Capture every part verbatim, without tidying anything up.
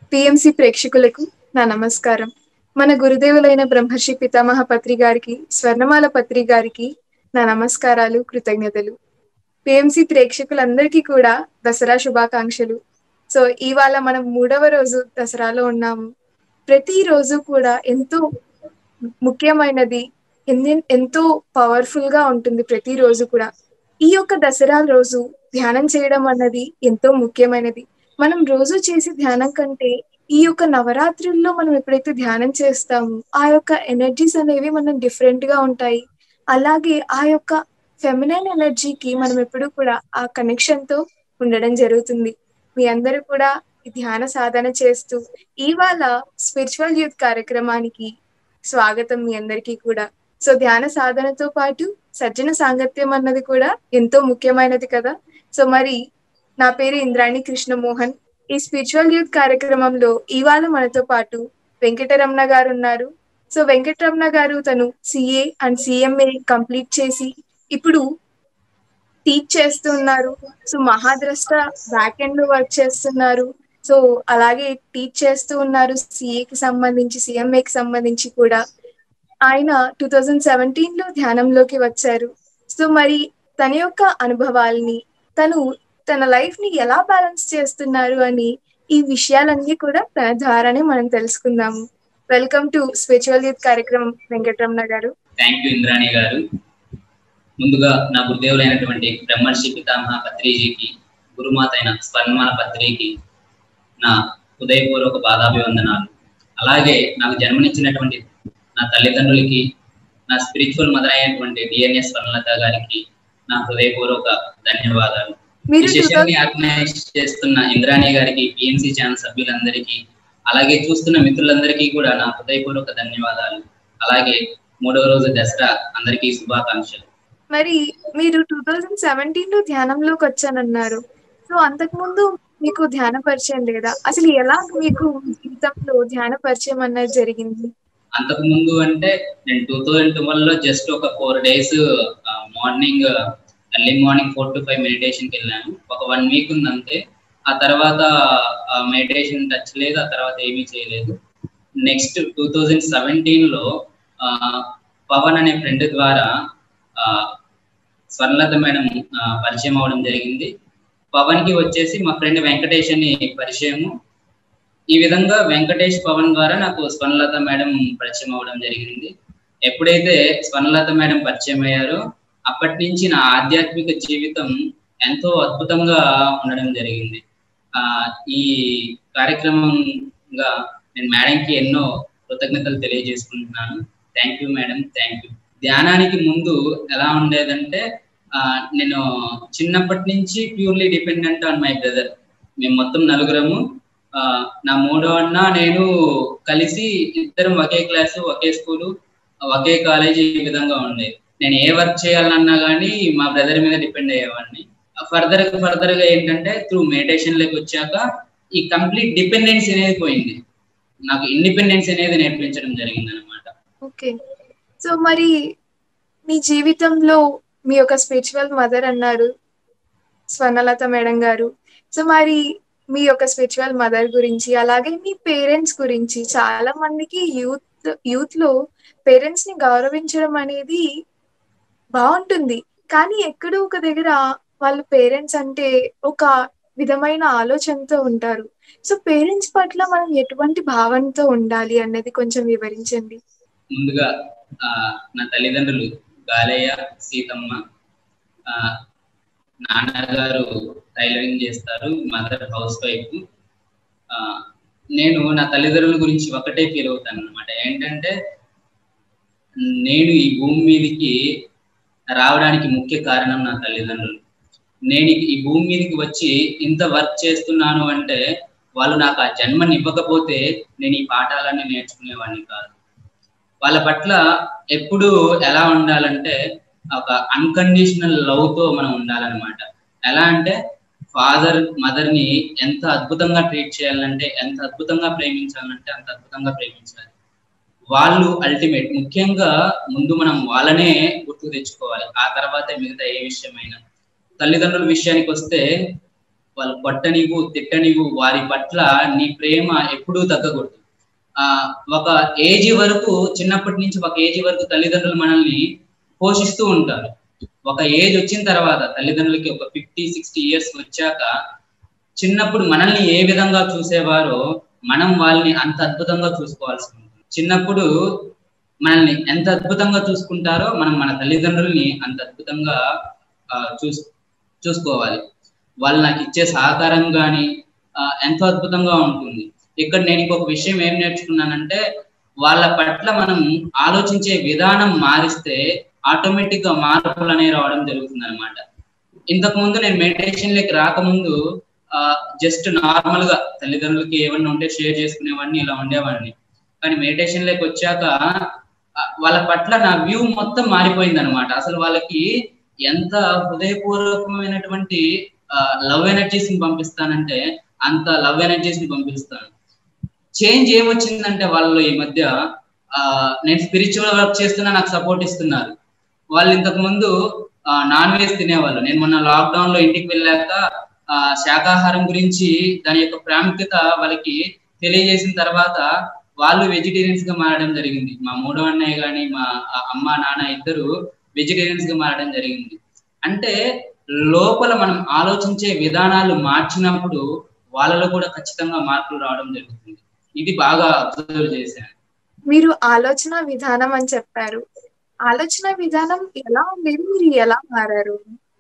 PMC ప్రేక్షకులకు నా నమస్కారం. మన గురుదేవులైన బ్రహ్మర్షి పితామహ పత్రి గారికి, స్వర్ణమాల పత్రి గారికి నా నమస్కారాలు, కృతజ్ఞతలు. పిఎంసి ప్రేక్షకులందరికీ కూడా దసరా శుభాకాంక్షలు. సో ఇవాళ మనం మూడవ రోజు దసరాలో ఉన్నాము. ప్రతి రోజు కూడా ఎంతో ముఖ్యమైనది, ఎన్ని- ఎంతో పవర్ఫుల్ గా ఉంటుంది ప్రతి రోజు కూడా. ఈ యొక్క దసరా రోజు ధ్యానం చేయడం అన్నది ఎంతో ముఖ్యమైనది. మనం రోజు చేసే ధ్యానం కంటే ఈ యొక్క నవరాత్రుల్లో మనం ఎప్పుడైతే ధ్యానం చేస్తామో ఆ యొక్క ఎనర్జీస్ అనేవి మనం డిఫరెంట్ గా ఉంటాయి. అలాగే ఆ యొక్క ఫెమినైన్ ఎనర్జీకి మనం ఎప్పుడు కూడా ఆ కనెక్షన్ తో ఉండడం జరుగుతుంది. మీ అందరూ కూడా ఈ ధ్యాన సాధన చేస్తూ ఇవాళ స్పిరిచువల్ యూత్ కార్యక్రమానికి స్వాగతం మీ అందరికీ కూడా. సో ధ్యాన సాధనతో పాటు సజ్జన సాంగత్యం అన్నది కూడా ఎంతో ముఖ్యమైనది కదా. సో మరి నా పేరు ఇంద్రాణి కృష్ణమోహన్. ఈ స్పిరిచువల్ యూత్ కార్యక్రమంలో ఇవాళ మనతో పాటు వెంకటరమణ గారు ఉన్నారు. సో వెంకటరమణ గారు తను సిఏ అండ్ సిఎంఏ కంప్లీట్ చేసి ఇప్పుడు టీచ్ చేస్తూ ఉన్నారు. సో మహాద్రష్ట బ్యాక్ ఎండ్ లో వర్క్ చేస్తున్నారు. సో అలాగే టీచ్ చేస్తూ ఉన్నారు సిఏకి సంబంధించి, సిఎంఏకి సంబంధించి కూడా. ఆయన టూ థౌజండ్ సెవెంటీన్ లో ధ్యానంలోకి వచ్చారు. సో మరి తన యొక్క అనుభవాల్ని, తను తన లైఫ్ ని ఎలా బ్యాలెన్స్ చేస్తున్నారు అని ఈ విషయాలన్నీ కూడా తన ద్వారానే మనం తెలుసుకుందాము. వెల్కమ్ టు స్పిరిచువల్ యూత్ కార్యక్రమం వెంకటరమణ గారు. థ్యాంక్ యూ ఇంద్రాణి గారు. ముందుగా నా గురుదేవులైనటువంటి బ్రహ్మర్షి పితామహ పత్రిజీకి, గురుమాత అయిన స్వర్ణమాల పత్రికి నా హృదయపూర్వక పాదాభివందనాలు. అలాగే నాకు జన్మనిచ్చినటువంటి నా తల్లిదండ్రులకి, నా స్పిరిచువల్ మదర్ అయినటువంటి డిఎన్ఎస్ స్వర్ణలత గారికి నా హృదయపూర్వక ధన్యవాదాలు. ఈ సెషన్ ని ఆర్గనైజ్ చేస్తున్న ఇంద్రాణి గారికి, పిఎంసి ఛానల్ సభ్యులందరికీ, అలాగే చూస్తున్న మిత్రులందరికీ కూడా నా హృదయపూర్వక ధన్యవాదాలు. అలాగే మూడవ రోజు దసరా అందరికీ శుభాకాంక్షలు. మరి మీరు టూ థౌజండ్ సెవెంటీన్ లో ధ్యానంలోకి వచ్చానన్నారు. సో అంతకు ముందు మీకు ధ్యాన పరిచయం లేదా? అసలు ఎలా మీకు జీవితంలో ధ్యాన పరిచయం అన్నది జరిగింది? అంతకు ముందు అంటే నేను టూ థౌజండ్ ట్వెల్వ్ లో జస్ట్ ఒక four days morning early morning four to five మెడిటేషన్కి వెళ్ళాను. ఒక వన్ వీక్ ఉంది అంతే. ఆ తర్వాత మెడిటేషన్ టచ్ లేదు, ఆ తర్వాత ఏమీ చేయలేదు. నెక్స్ట్ టూ థౌజండ్ సెవెంటీన్ లో పవన్ అనే ఫ్రెండ్ ద్వారా స్వర్ణలత మేడం పరిచయం అవడం జరిగింది. పవన్ కి వచ్చేసి మా ఫ్రెండ్ వెంకటేష్ అని పరిచయము. ఈ విధంగా వెంకటేష్ పవన్ ద్వారా నాకు స్వర్ణలత మేడం పరిచయం అవడం జరిగింది. ఎప్పుడైతే స్వర్ణలత మేడం పరిచయం అయ్యారో అప్పటి నుంచి నా ఆధ్యాత్మిక జీవితం ఎంతో అద్భుతంగా ఉండడం జరిగింది. ఆ ఈ కార్యక్రమంగా నేను మేడంకి ఎన్నో కృతజ్ఞతలు తెలియజేసుకుంటున్నాను. Thank you madam, thank you. ధ్యానానికి ముందు ఎలా ఉండేదంటే ఆ నేను చిన్నప్పటి నుంచి purely dependent on my brother. మేము మొత్తం నలుగురము. ఆ నా మూడో అన్న నేను కలిసి ఇద్దరం ఒకే క్లాసు, ఒకే స్కూలు, ఒకే కాలేజీ, ఈ విధంగా ఉండేది. నేను ఏ వర్క్ చేయాలన్నా కానీ మా బ్రదర్ మీద డిపెండ్ అయ్యేవాడిని. ఫర్దర్ ఫర్దర్ గా ఏంటంటే త్రూ మెడిటేషన్ లోకి వచ్చాక ఈ కంప్లీట్ డిపెండెన్సీ అనేది పోయింది. నాకు ఇండిపెండెన్స్ అనేది నేర్పించడం జరిగింది అనమాట. ఓకే. సో మరి మీ జీవితంలో మీ యొక్క స్పిరిచువల్ మదర్ అన్నారు స్వర్ణలత మేడం గారు. సో మరి మీ యొక్క స్పిరిచువల్ మదర్ గురించి, అలాగే మీ పేరెంట్స్ గురించి, చాలా మందికి యూత్ యూత్ లో పేరెంట్స్ ని గౌరవించడం అనేది బాగుంటుంది, కానీ ఎక్కడో ఒక దగ్గర వాళ్ళ పేరెంట్స్ అంటే ఒక విధమైన ఆలోచనతో ఉంటారు. సో పేరెంట్స్ పట్ల మనం ఎటువంటి భావనతో ఉండాలి అన్నది కొంచెం వివరించండి. ముందుగా ఆ నా తల్లిదండ్రులు గాలయ్య, సీతమ్మ. ఆ నాన్నగారు టైలరింగ్ చేస్తారు, మదర్ హౌస్ వైఫ్. ఆ నేను నా తల్లిదండ్రుల గురించి ఒకటే ఫీల్ అవుతాను అనమాట. ఏంటంటే నేను ఈ భూమి మీదకి రావడానికి ముఖ్య కారణం నా తల్లిదండ్రులు. నేను ఈ భూమి మీదకి వచ్చి ఇంత వర్క్ చేస్తున్నాను అంటే వాళ్ళు నాకు ఆ జన్మని ఇవ్వకపోతే నేను ఈ పాఠాలన్నీ నేర్చుకునేవాడిని కాదు. వాళ్ళ పట్ల ఎప్పుడు ఎలా ఉండాలంటే ఒక అన్కండిషనల్ లవ్ తో మనం ఉండాలన్నమాట. ఎలా అంటే ఫాదర్ మదర్ ని ఎంత అద్భుతంగా ట్రీట్ చేయాలంటే, ఎంత అద్భుతంగా ప్రేమించాలంటే అంత అద్భుతంగా ప్రేమించాలి. వాళ్ళు అల్టిమేట్. ముఖ్యంగా ముందు మనం వాళ్ళనే గుర్తు తెచ్చుకోవాలి, ఆ తర్వాతే మిగతా ఏ విషయమైనా. తల్లిదండ్రుల విషయానికి వస్తే వాళ్ళు కొట్టనివ్వు తిట్టనివ్వు, వారి పట్ల నీ ప్రేమ ఎప్పుడూ తగ్గకూడదు. ఆ ఒక ఏజ్ వరకు, చిన్నప్పటి నుంచి ఒక ఏజ్ వరకు తల్లిదండ్రులు మనల్ని పోషిస్తూ ఉంటారు. ఒక ఏజ్ వచ్చిన తర్వాత తల్లిదండ్రులకి ఒక ఫిఫ్టీ సిక్స్టీ ఇయర్స్ వచ్చాక చిన్నప్పుడు మనల్ని ఏ విధంగా చూసేవారో మనం వాళ్ళని అంత అద్భుతంగా చూసుకోవాల్సి ఉంటుంది. చిన్నప్పుడు మనల్ని ఎంత అద్భుతంగా చూసుకుంటారో మనం మన తల్లిదండ్రుల్ని అంత అద్భుతంగా చూస్ చూసుకోవాలి. వాళ్ళు నాకు ఇచ్చే సహకారం కానీ ఎంతో అద్భుతంగా ఉంటుంది. ఇక్కడ నేను ఇంకొక విషయం ఏం నేర్చుకున్నానంటే, వాళ్ళ పట్ల మనం ఆలోచించే విధానం మారిస్తే ఆటోమేటిక్ గా మార్పులు అనేవి రావడం జరుగుతుంది అనమాట. ఇంతకు ముందు నేను మెడిటేషన్లోకి రాకముందు ఆ జస్ట్ నార్మల్ గా తల్లిదండ్రులకి ఏమన్నా ఉంటే షేర్ చేసుకునేవాడిని, ఇలా ఉండేవాడిని. కానీ మెడిటేషన్లోకి వచ్చాక వాళ్ళ పట్ల నా వ్యూ మొత్తం మారిపోయింది అనమాట. అసలు వాళ్ళకి ఎంత హృదయపూర్వకమైనటువంటి లవ్ ఎనర్జీస్ ని పంపిస్తానంటే అంత లవ్ ఎనర్జీస్ ని పంపిస్తాను. చేంజ్ ఏమొచ్చిందంటే వాళ్ళు ఈ మధ్య ఆ నేను స్పిరిచువల్ వర్క్ చేస్తున్నా, నాకు సపోర్ట్ ఇస్తున్నారు. వాళ్ళు ఇంతకు ముందు నాన్ వెజ్ తినేవాళ్ళు. నేను మొన్న లాక్డౌన్ లో ఇంటికి వెళ్ళాక ఆ శాకాహారం గురించి దాని యొక్క ప్రాముఖ్యత వాళ్ళకి తెలియజేసిన తర్వాత వాళ్ళు వెజిటేరియన్స్ గా మారడం జరిగింది. మా మూడో అన్నయ్య కానీ మా అమ్మ నాన్న ఇద్దరు వెజిటేరియన్స్ గా మారడం జరిగింది. అంటే లోపల మనం ఆలోచించే విధానాలు మార్చినప్పుడు వాళ్ళలో కూడా ఖచ్చితంగా మార్పులు రావడం జరుగుతుంది. ఇది బాగా అబ్జర్వ్ చేశాను. మీరు ఆలోచన విధానం అని చెప్పారు. ఆలోచన విధానం ఎలా ఉండేది, మీరు ఎలా మారారు?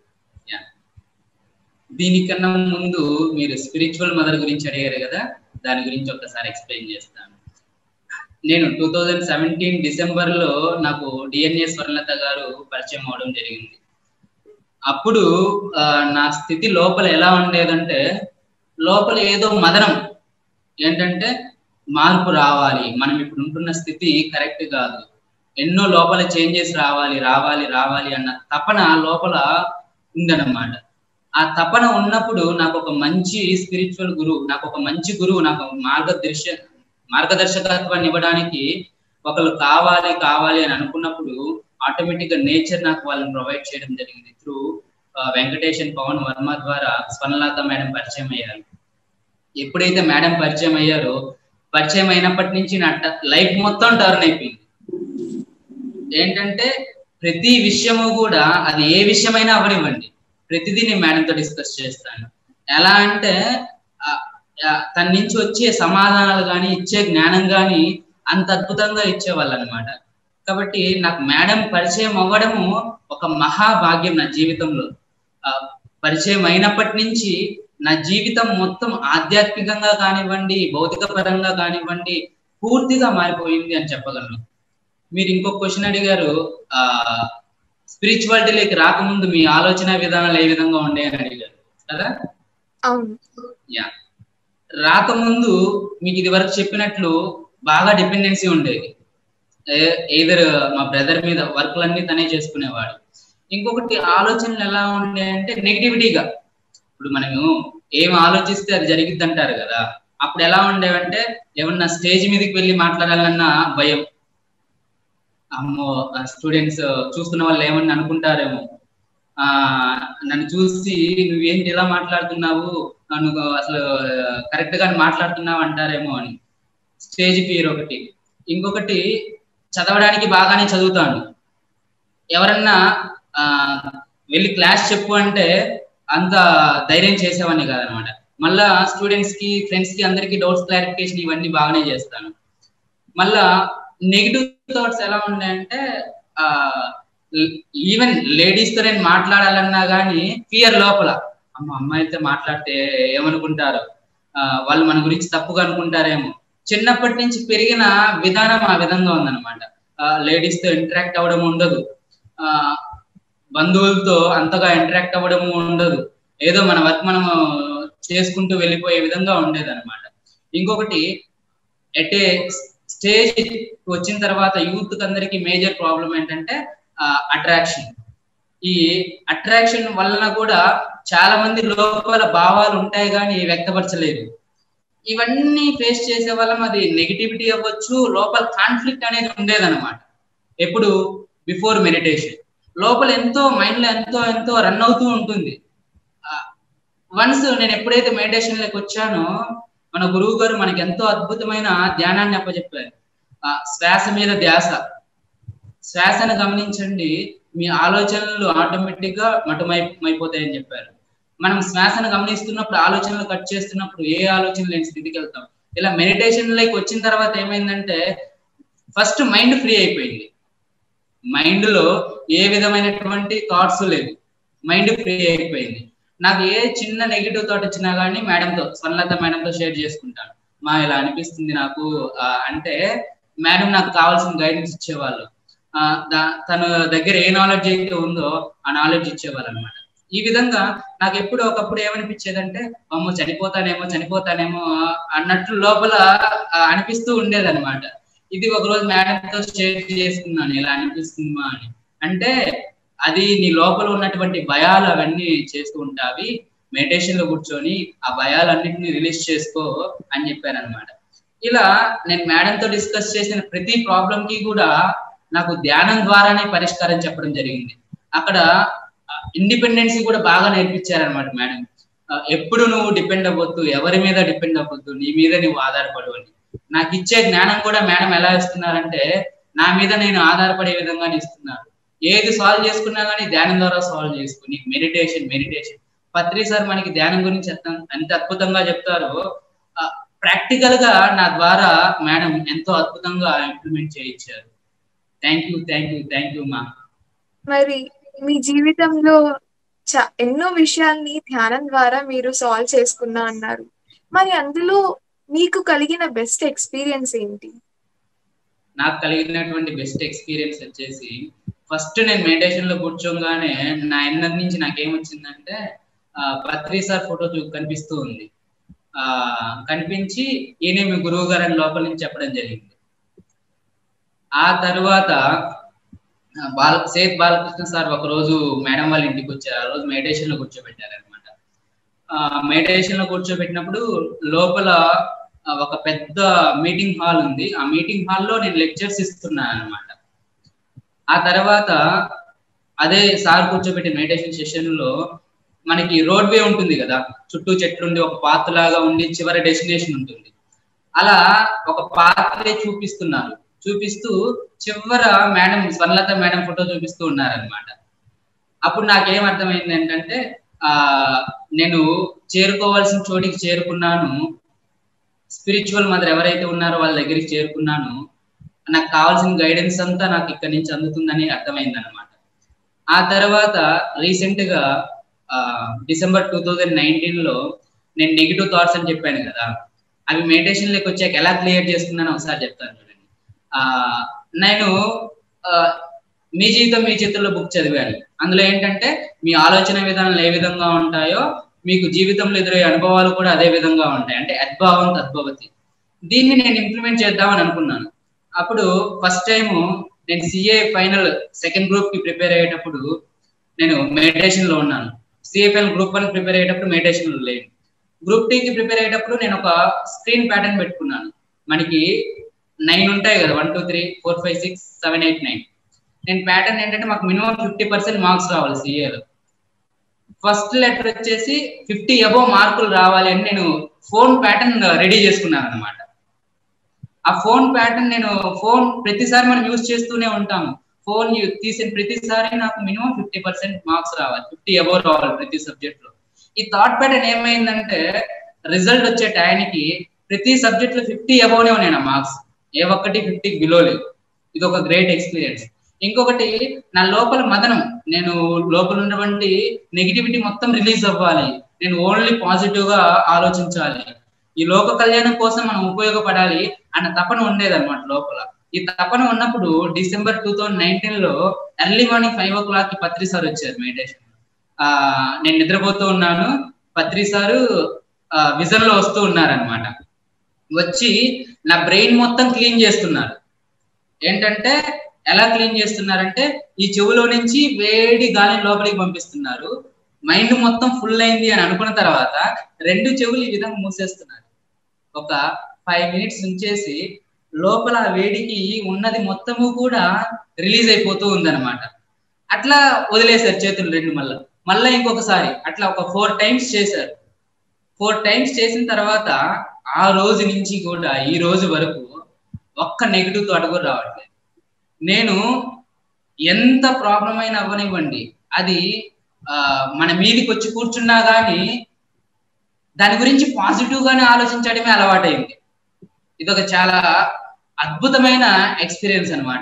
దీనికన్నా ముందు మీరు స్పిరిచువల్ మదర్ గురించి అడిగారు కదా, దాని గురించి ఒకసారి ఎక్స్ప్లెయిన్ చేస్తాను. నేను టూ థౌజండ్ సెవెంటీన్ డిసెంబర్ లో నాకు డిఎన్ఏ స్వర్ణలత గారు పరిచయం అవడం జరిగింది. అప్పుడు నా స్థితి లోపల ఎలా ఉండేదంటే, లోపల ఏదో మదనం ఏంటంటే మార్పు రావాలి, మనం ఇప్పుడు ఉంటున్న స్థితి కరెక్ట్ కాదు, ఎన్నో లోపల చేంజెస్ రావాలి రావాలి రావాలి అన్న తపన లోపల ఉందన్నమాట. ఆ తపన ఉన్నప్పుడు నాకు ఒక మంచి స్పిరిచువల్ గురువు, నాకు ఒక మంచి గురువు నాకు మార్గదర్శ మార్గదర్శకత్వాన్ని ఇవ్వడానికి ఒకరు కావాలి కావాలి అని అనుకున్నప్పుడు ఆటోమేటిక్ గా నేచర్ నాకు వాళ్ళని ప్రొవైడ్ చేయడం జరిగింది. త్రూ వెంకటేషన్ పవన్ వర్మ ద్వారా స్వర్ణలత మేడం పరిచయం అయ్యారు. ఎప్పుడైతే మేడం పరిచయం అయ్యారో, పరిచయం అయినప్పటి నుంచి నా లైఫ్ మొత్తం టర్న్ అయిపోయింది. ఏంటంటే ప్రతి విషయము కూడా, అది ఏ విషయమైనా అవనివ్వండి, ప్రతిదీ నేను మేడంతో డిస్కస్ చేస్తాను. ఎలా అంటే తన నుంచి వచ్చే సమాధానాలు కానీ ఇచ్చే జ్ఞానం కానీ అంత అద్భుతంగా ఇచ్చేవాళ్ళు అనమాట. కాబట్టి నాకు మేడం పరిచయం అవ్వడము ఒక మహాభాగ్యం నా జీవితంలో. పరిచయం అయినప్పటి నుంచి నా జీవితం మొత్తం ఆధ్యాత్మికంగా కానివ్వండి, భౌతిక పరంగా కానివ్వండి, పూర్తిగా మారిపోయింది అని చెప్పగలను. మీరు ఇంకొక క్వశ్చన్ అడిగారు, ఆ స్పిరిచువాలిటీలోకి రాకముందు మీ ఆలోచన విధానాలు ఏ విధంగా ఉండే అని అడిగారు కదా. అవును. యా, రాకముందు మీకు ఇది వరకు చెప్పినట్లు బాగా డిపెండెన్సీ ఉండేది. ఏదర్ మా బ్రదర్ మీద వర్క్లన్నీ తనే చేసుకునేవాడు. ఇంకొకటి ఆలోచనలు ఎలా ఉండే అంటే నెగిటివిటీగా, ఇప్పుడు మనము ఏం ఆలోచిస్తే అది జరిగిద్ది అంటారు కదా. అప్పుడు ఎలా ఉండేవంటే ఏమన్నా స్టేజ్ మీదకి వెళ్ళి మాట్లాడాలన్నా భయం, అమ్మో స్టూడెంట్స్ చూస్తున్న వాళ్ళు ఏమన్నా అనుకుంటారేమో, ఆ నన్ను చూసి నువ్వేంటి ఇలా మాట్లాడుతున్నావు, నువ్వు అసలు కరెక్ట్ గా మాట్లాడుతున్నావు అంటారేమో అని స్టేజ్ ఫియర్ ఒకటి. ఇంకొకటి చదవడానికి బాగానే చదువుతాను, ఎవరన్నా ఆ వెళ్ళి క్లాస్ చెప్పు అంటే అంత ధైర్యం చేసేవాడిని కాదనమాట. మళ్ళా స్టూడెంట్స్ కి ఫ్రెండ్స్ కి అందరికి డౌట్స్ క్లారిఫికేషన్ ఇవన్నీ బాగానే చేస్తాను. మళ్ళా నెగిటివ్ థాట్స్ ఎలా ఉన్నాయంటే, ఆ ఈవెన్ లేడీస్ తో నేను మాట్లాడాలన్నా కానీ ఫియర్ లోపల, అమ్మ అమ్మాయిలతో మాట్లాడితే ఏమనుకుంటారు, ఆ వాళ్ళు మన గురించి తప్పుగా అనుకుంటారేమో. చిన్నప్పటి నుంచి పెరిగిన విధానం ఆ విధంగా ఉందన్నమాట. ఆ లేడీస్ తో ఇంటరాక్ట్ అవ్వడం ఉండదు, ఆ బంధువులతో అంతగా ఇంటరాక్ట్ అవ్వడం ఉండదు, ఏదో మన వర్క్ మనము చేసుకుంటూ వెళ్ళిపోయే విధంగా ఉండేది అనమాట. ఇంకొకటి ఎట్ ఏ స్టేజ్ వచ్చిన తర్వాత యూత్ కి అందరికి మేజర్ ప్రాబ్లం ఏంటంటే అట్రాక్షన్. ఈ అట్రాక్షన్ వలన కూడా చాలా మంది లోపల భావాలు ఉంటాయి కానీ వ్యక్తపరచలేరు. ఇవన్నీ ఫేస్ చేసే వాళ్ళం అది నెగిటివిటీ అవ్వచ్చు, లోపల కాన్ఫ్లిక్ట్ అనేది ఉండేదన్నమాట. ఎప్పుడు బిఫోర్ మెడిటేషన్ లోపల ఎంతో మైండ్ లో ఎంతో ఎంతో రన్ అవుతూ ఉంటుంది. వన్స్ నేను ఎప్పుడైతే మెడిటేషన్ లోకి వచ్చానో మన గురువు గారు మనకి ఎంతో అద్భుతమైన ధ్యానాన్ని అప్పచెప్పారు. ఆ శ్వాస మీద ధ్యాస, శ్వాసను గమనించండి, మీ ఆలోచనలు ఆటోమేటిక్ గా మటుమైపోతాయని చెప్పారు. మనం శ్వాసను గమనిస్తున్నప్పుడు, ఆలోచనలు కట్ చేస్తున్నప్పుడు ఏ ఆలోచన లేని స్థితికి వెళ్తాం. ఇలా మెడిటేషన్ లైక్ వచ్చిన తర్వాత ఏమైందంటే ఫస్ట్ మైండ్ ఫ్రీ అయిపోయింది. మైండ్ లో ఏ విధమైనటువంటి థాట్స్ లేవు, మైండ్ ఫ్రీ అయిపోయింది. నాకు ఏ చిన్న నెగిటివ్ థాట్ వచ్చినా కానీ మేడంతో, స్వర్ణలత మేడంతో షేర్ చేసుకుంటాను. మా ఇలా అనిపిస్తుంది నాకు అంటే మేడం నాకు కావాల్సిన గైడెన్స్ ఇచ్చేవాళ్ళు. ఆ తన దగ్గర ఏ నాలెడ్జ్ అయితే ఉందో ఆ నాలెడ్జ్ ఇచ్చేవాళ్ళు అనమాట. ఈ విధంగా నాకు ఎప్పుడు ఒకప్పుడు ఏమనిపించేదంటే అమ్మో చనిపోతానేమో చనిపోతానేమో అన్నట్లు లోపల అనిపిస్తూ ఉండేది అనమాట. ఇది ఒక రోజు మేడంతో షేర్ చేసుకున్నాను, ఇలా అనిపిస్తుందా అని. అంటే అది నీ లోపల ఉన్నటువంటి భయాలు అవన్నీ చేస్తూ ఉంటావి, మెడిటేషన్ లో కూర్చొని ఆ భయాలన్నింటినీ రిలీజ్ చేసుకో అని చెప్పాను అనమాట. ఇలా నేను మేడంతో డిస్కస్ చేసిన ప్రతి ప్రాబ్లం కి కూడా నాకు ధ్యానం ద్వారానే పరిష్కారం చెప్పడం జరిగింది. అక్కడ ఇండిపెండెన్సీ కూడా బాగా నేర్పించారనమాట మేడం. ఎప్పుడు నువ్వు డిపెండ్ అవ్వద్దు, ఎవరి మీద డిపెండ్ అవ్వద్దు, నీ మీద నువ్వు ఆధారపడు అని. నాకు ఇచ్చే జ్ఞానం కూడా మేడం ఎలా ఇస్తున్నారంటే నా మీద నేను ఆధారపడే విధంగానే ఇస్తున్నారు. ఏది సాల్వ్ చేసుకున్నా కానీ ధ్యానం ద్వారా సాల్వ్ చేసుకో, నీకు మెడిటేషన్ మెడిటేషన్ పత్రి సార్ మనకి ధ్యానం గురించి ఎంత అద్భుతంగా చెప్తారో ప్రాక్టికల్ గా నా ద్వారా మేడం ఎంతో అద్భుతంగా ఇంప్లిమెంట్ చేయించారు. Thank you thank you thank you మా. మరి మీ జీవితంలో చ ఎన్నో విషయాల్ని ధ్యానం ద్వారా మీరు సాల్వ్ చేసుకున్నా అన్నారు. మరి అందులో మీకు కలిగిన బెస్ట్ ఎక్స్పీరియన్స్ ఏంటి? నాకు కలిగినటువంటి బెస్ట్ ఎక్స్పీరియన్స్ వచ్చేసి ఫస్ట్ నేను మెడిటేషన్ లో కూర్చోగానే నా ఎన్నర్ నుంచి నాకేమొచ్చిందంటే పత్రి సార్ ఫోటో కనిపిస్తూ ఉంది. ఆ కనిపించి ఈయన మీ గురువు గారు అని లోపల నుంచి చెప్పడం జరిగింది. ఆ తర్వాత బాల సేత్ బాలకృష్ణ సార్ ఒక రోజు మేడం వాళ్ళ ఇంటికి వచ్చారు. ఆ రోజు మెడిటేషన్ లో కూర్చోబెట్టారు అనమాట. ఆ మెడిటేషన్ లో కూర్చోబెట్టినప్పుడు లోపల ఒక పెద్ద మీటింగ్ హాల్ ఉంది. ఆ మీటింగ్ హాల్లో నేను లెక్చర్స్ ఇస్తున్నాను అనమాట. ఆ తర్వాత అదే సార్ కూర్చోబెట్టిన మెడిటేషన్ సెషన్ లో మనకి రోడ్ వే ఉంటుంది కదా, చుట్టూ చెట్లుండి ఒక పాత్ లాగా ఉండి చివరి డెస్టినేషన్ ఉంటుంది. అలా ఒక పాత్ వే చూపిస్తున్నారు. చూపిస్తూ చివర మేడం స్వర్ణలత మేడం ఫోటో చూపిస్తూ ఉన్నారనమాట. అప్పుడు నాకేం అర్థమైంది ఏంటంటే ఆ నేను చేరుకోవాల్సిన చోటికి చేరుకున్నాను, స్పిరిచువల్ మదర్ ఎవరైతే ఉన్నారో వాళ్ళ దగ్గరికి చేరుకున్నాను, నాకు కావాల్సిన గైడెన్స్ అంతా నాకు ఇక్కడి నుంచి అందుతుందని అర్థమైంది అనమాట. ఆ తర్వాత రీసెంట్ గా ఆ డిసెంబర్ టూ థౌజండ్ నైన్టీన్ లో నేను నెగిటివ్ థాట్స్ అని చెప్పాను కదా, అవి మెడిటేషన్ లోకి వచ్చాక ఎలా క్లియర్ చేసుకున్నానో ఒకసారి చెప్తాను చూడండి. ఆ నేను మీ జీవితం మీ చేతుల్లో బుక్ చదివాను. అందులో ఏంటంటే మీ ఆలోచన విధానాలు ఏ విధంగా ఉంటాయో మీకు జీవితంలో ఎదురయ్యే అనుభవాలు కూడా అదే విధంగా ఉంటాయి. అంటే అద్భావం తద్భవతి. దీన్ని నేను ఇంప్లిమెంట్ చేద్దామని అనుకున్నాను. అప్పుడు ఫస్ట్ టైం నేను సిఏ ఫైనల్ సెకండ్ గ్రూప్ కి ప్రిపేర్ అయ్యేటప్పుడు నేను మెడిటేషన్ లో ఉన్నాను. సిఏఫైనల్ గ్రూప్ వన్ ప్రిపేర్ అయ్యేటప్పుడు మెడిటేషన్ లో లేను. గ్రూప్ టీ కి ప్రిపేర్ అయ్యేటప్పుడు నేను ఒక స్క్రీన్ ప్యాటర్న్ పెట్టుకున్నాను. మనకి నైన్ ఉంటాయి కదా, one two three four five six seven eight nine. నేను ప్యాటర్న్ ఏంటంటే మాకు మినిమం ఫిఫ్టీ పర్సెంట్ మార్క్స్ రావాలి సిఏలో. ఫస్ట్ లెటర్ వచ్చేసి ఫిఫ్టీ అబోవ్ మార్కులు రావాలి అని నేను ఫోన్ ప్యాటర్న్ రెడీ చేసుకున్నాను అనమాట. ఆ ఫోన్ ప్యాటర్న్ నేను ఫోన్ ప్రతిసారి మనం యూజ్ చేస్తూనే ఉంటాము. ఫోన్ తీసిన ప్రతిసారి నాకు మినిమం ఫిఫ్టీ పర్సెంట్ మార్క్స్ రావాలి, ఫిఫ్టీ అబోవ్ రావాలి ప్రతి సబ్జెక్ట్ లో. ఈ థాట్ ప్యాటర్న్ ఏమైందంటే రిజల్ట్ వచ్చే టైంకి ప్రతి సబ్జెక్ట్ లో ఫిఫ్టీ అబోవ్నే ఉన్నాయి నా మార్క్స్, ఏ ఒక్కటి ఫిఫ్టీకి బిలో లేదు. ఇది ఒక గ్రేట్ ఎక్స్పీరియన్స్. ఇంకొకటి నా లోపల మదనం, నేను లోపల ఉన్నటువంటి నెగిటివిటీ మొత్తం రిలీజ్ అవ్వాలి, నేను ఓన్లీ పాజిటివ్ గా ఆలోచించాలి, ఈ లోక కళ్యాణం కోసం మనం ఉపయోగపడాలి అన్న తపన ఉండేది అనమాట లోపల. ఈ తపన ఉన్నప్పుడు డిసెంబర్ టూ థౌజండ్ నైన్టీన్ లో early morning five o'clock కి పత్రి సార్ వచ్చారు మెడిటేషన్. ఆ నేను నిద్రపోతూ ఉన్నాను, పత్రి సారు ఆ విజన్ లో వస్తూ ఉన్నారనమాట. వచ్చి నా బ్రెయిన్ మొత్తం క్లీన్ చేస్తున్నారు. ఏంటంటే ఎలా క్లీన్ చేస్తున్నారంటే ఈ చెవులో నుంచి వేడి గాలిని లోపలికి పంపిస్తున్నారు. మైండ్ మొత్తం ఫుల్ అయింది అని అనుకున్న తర్వాత రెండు చెవులు ఈ విధంగా మూసేస్తున్నారు. ఒక ఫైవ్ మినిట్స్ ఉంచేసి లోపల వేడికి ఉన్నది మొత్తము కూడా రిలీజ్ అయిపోతూ ఉందన్నమాట. అట్లా వదిలేశారు చేతులు రెండు. మళ్ళా మళ్ళీ ఇంకొకసారి అట్లా ఒక ఫోర్ టైమ్స్ చేశారు. ఫోర్ టైమ్స్ చేసిన తర్వాత ఆ రోజు నుంచి కూడా ఈ రోజు వరకు ఒక్క నెగిటివ్ థాట్ కూడా రావట్లేదు. నేను ఎంత ప్రాబ్లం అయినా అవ్వనివ్వండి, అది ఆ మన మీదికి వచ్చి కూర్చున్నా కానీ దాని గురించి పాజిటివ్ గానే ఆలోచించడమే అలవాటైంది. ఇదొక చాలా అద్భుతమైన ఎక్స్పీరియన్స్ అనమాట.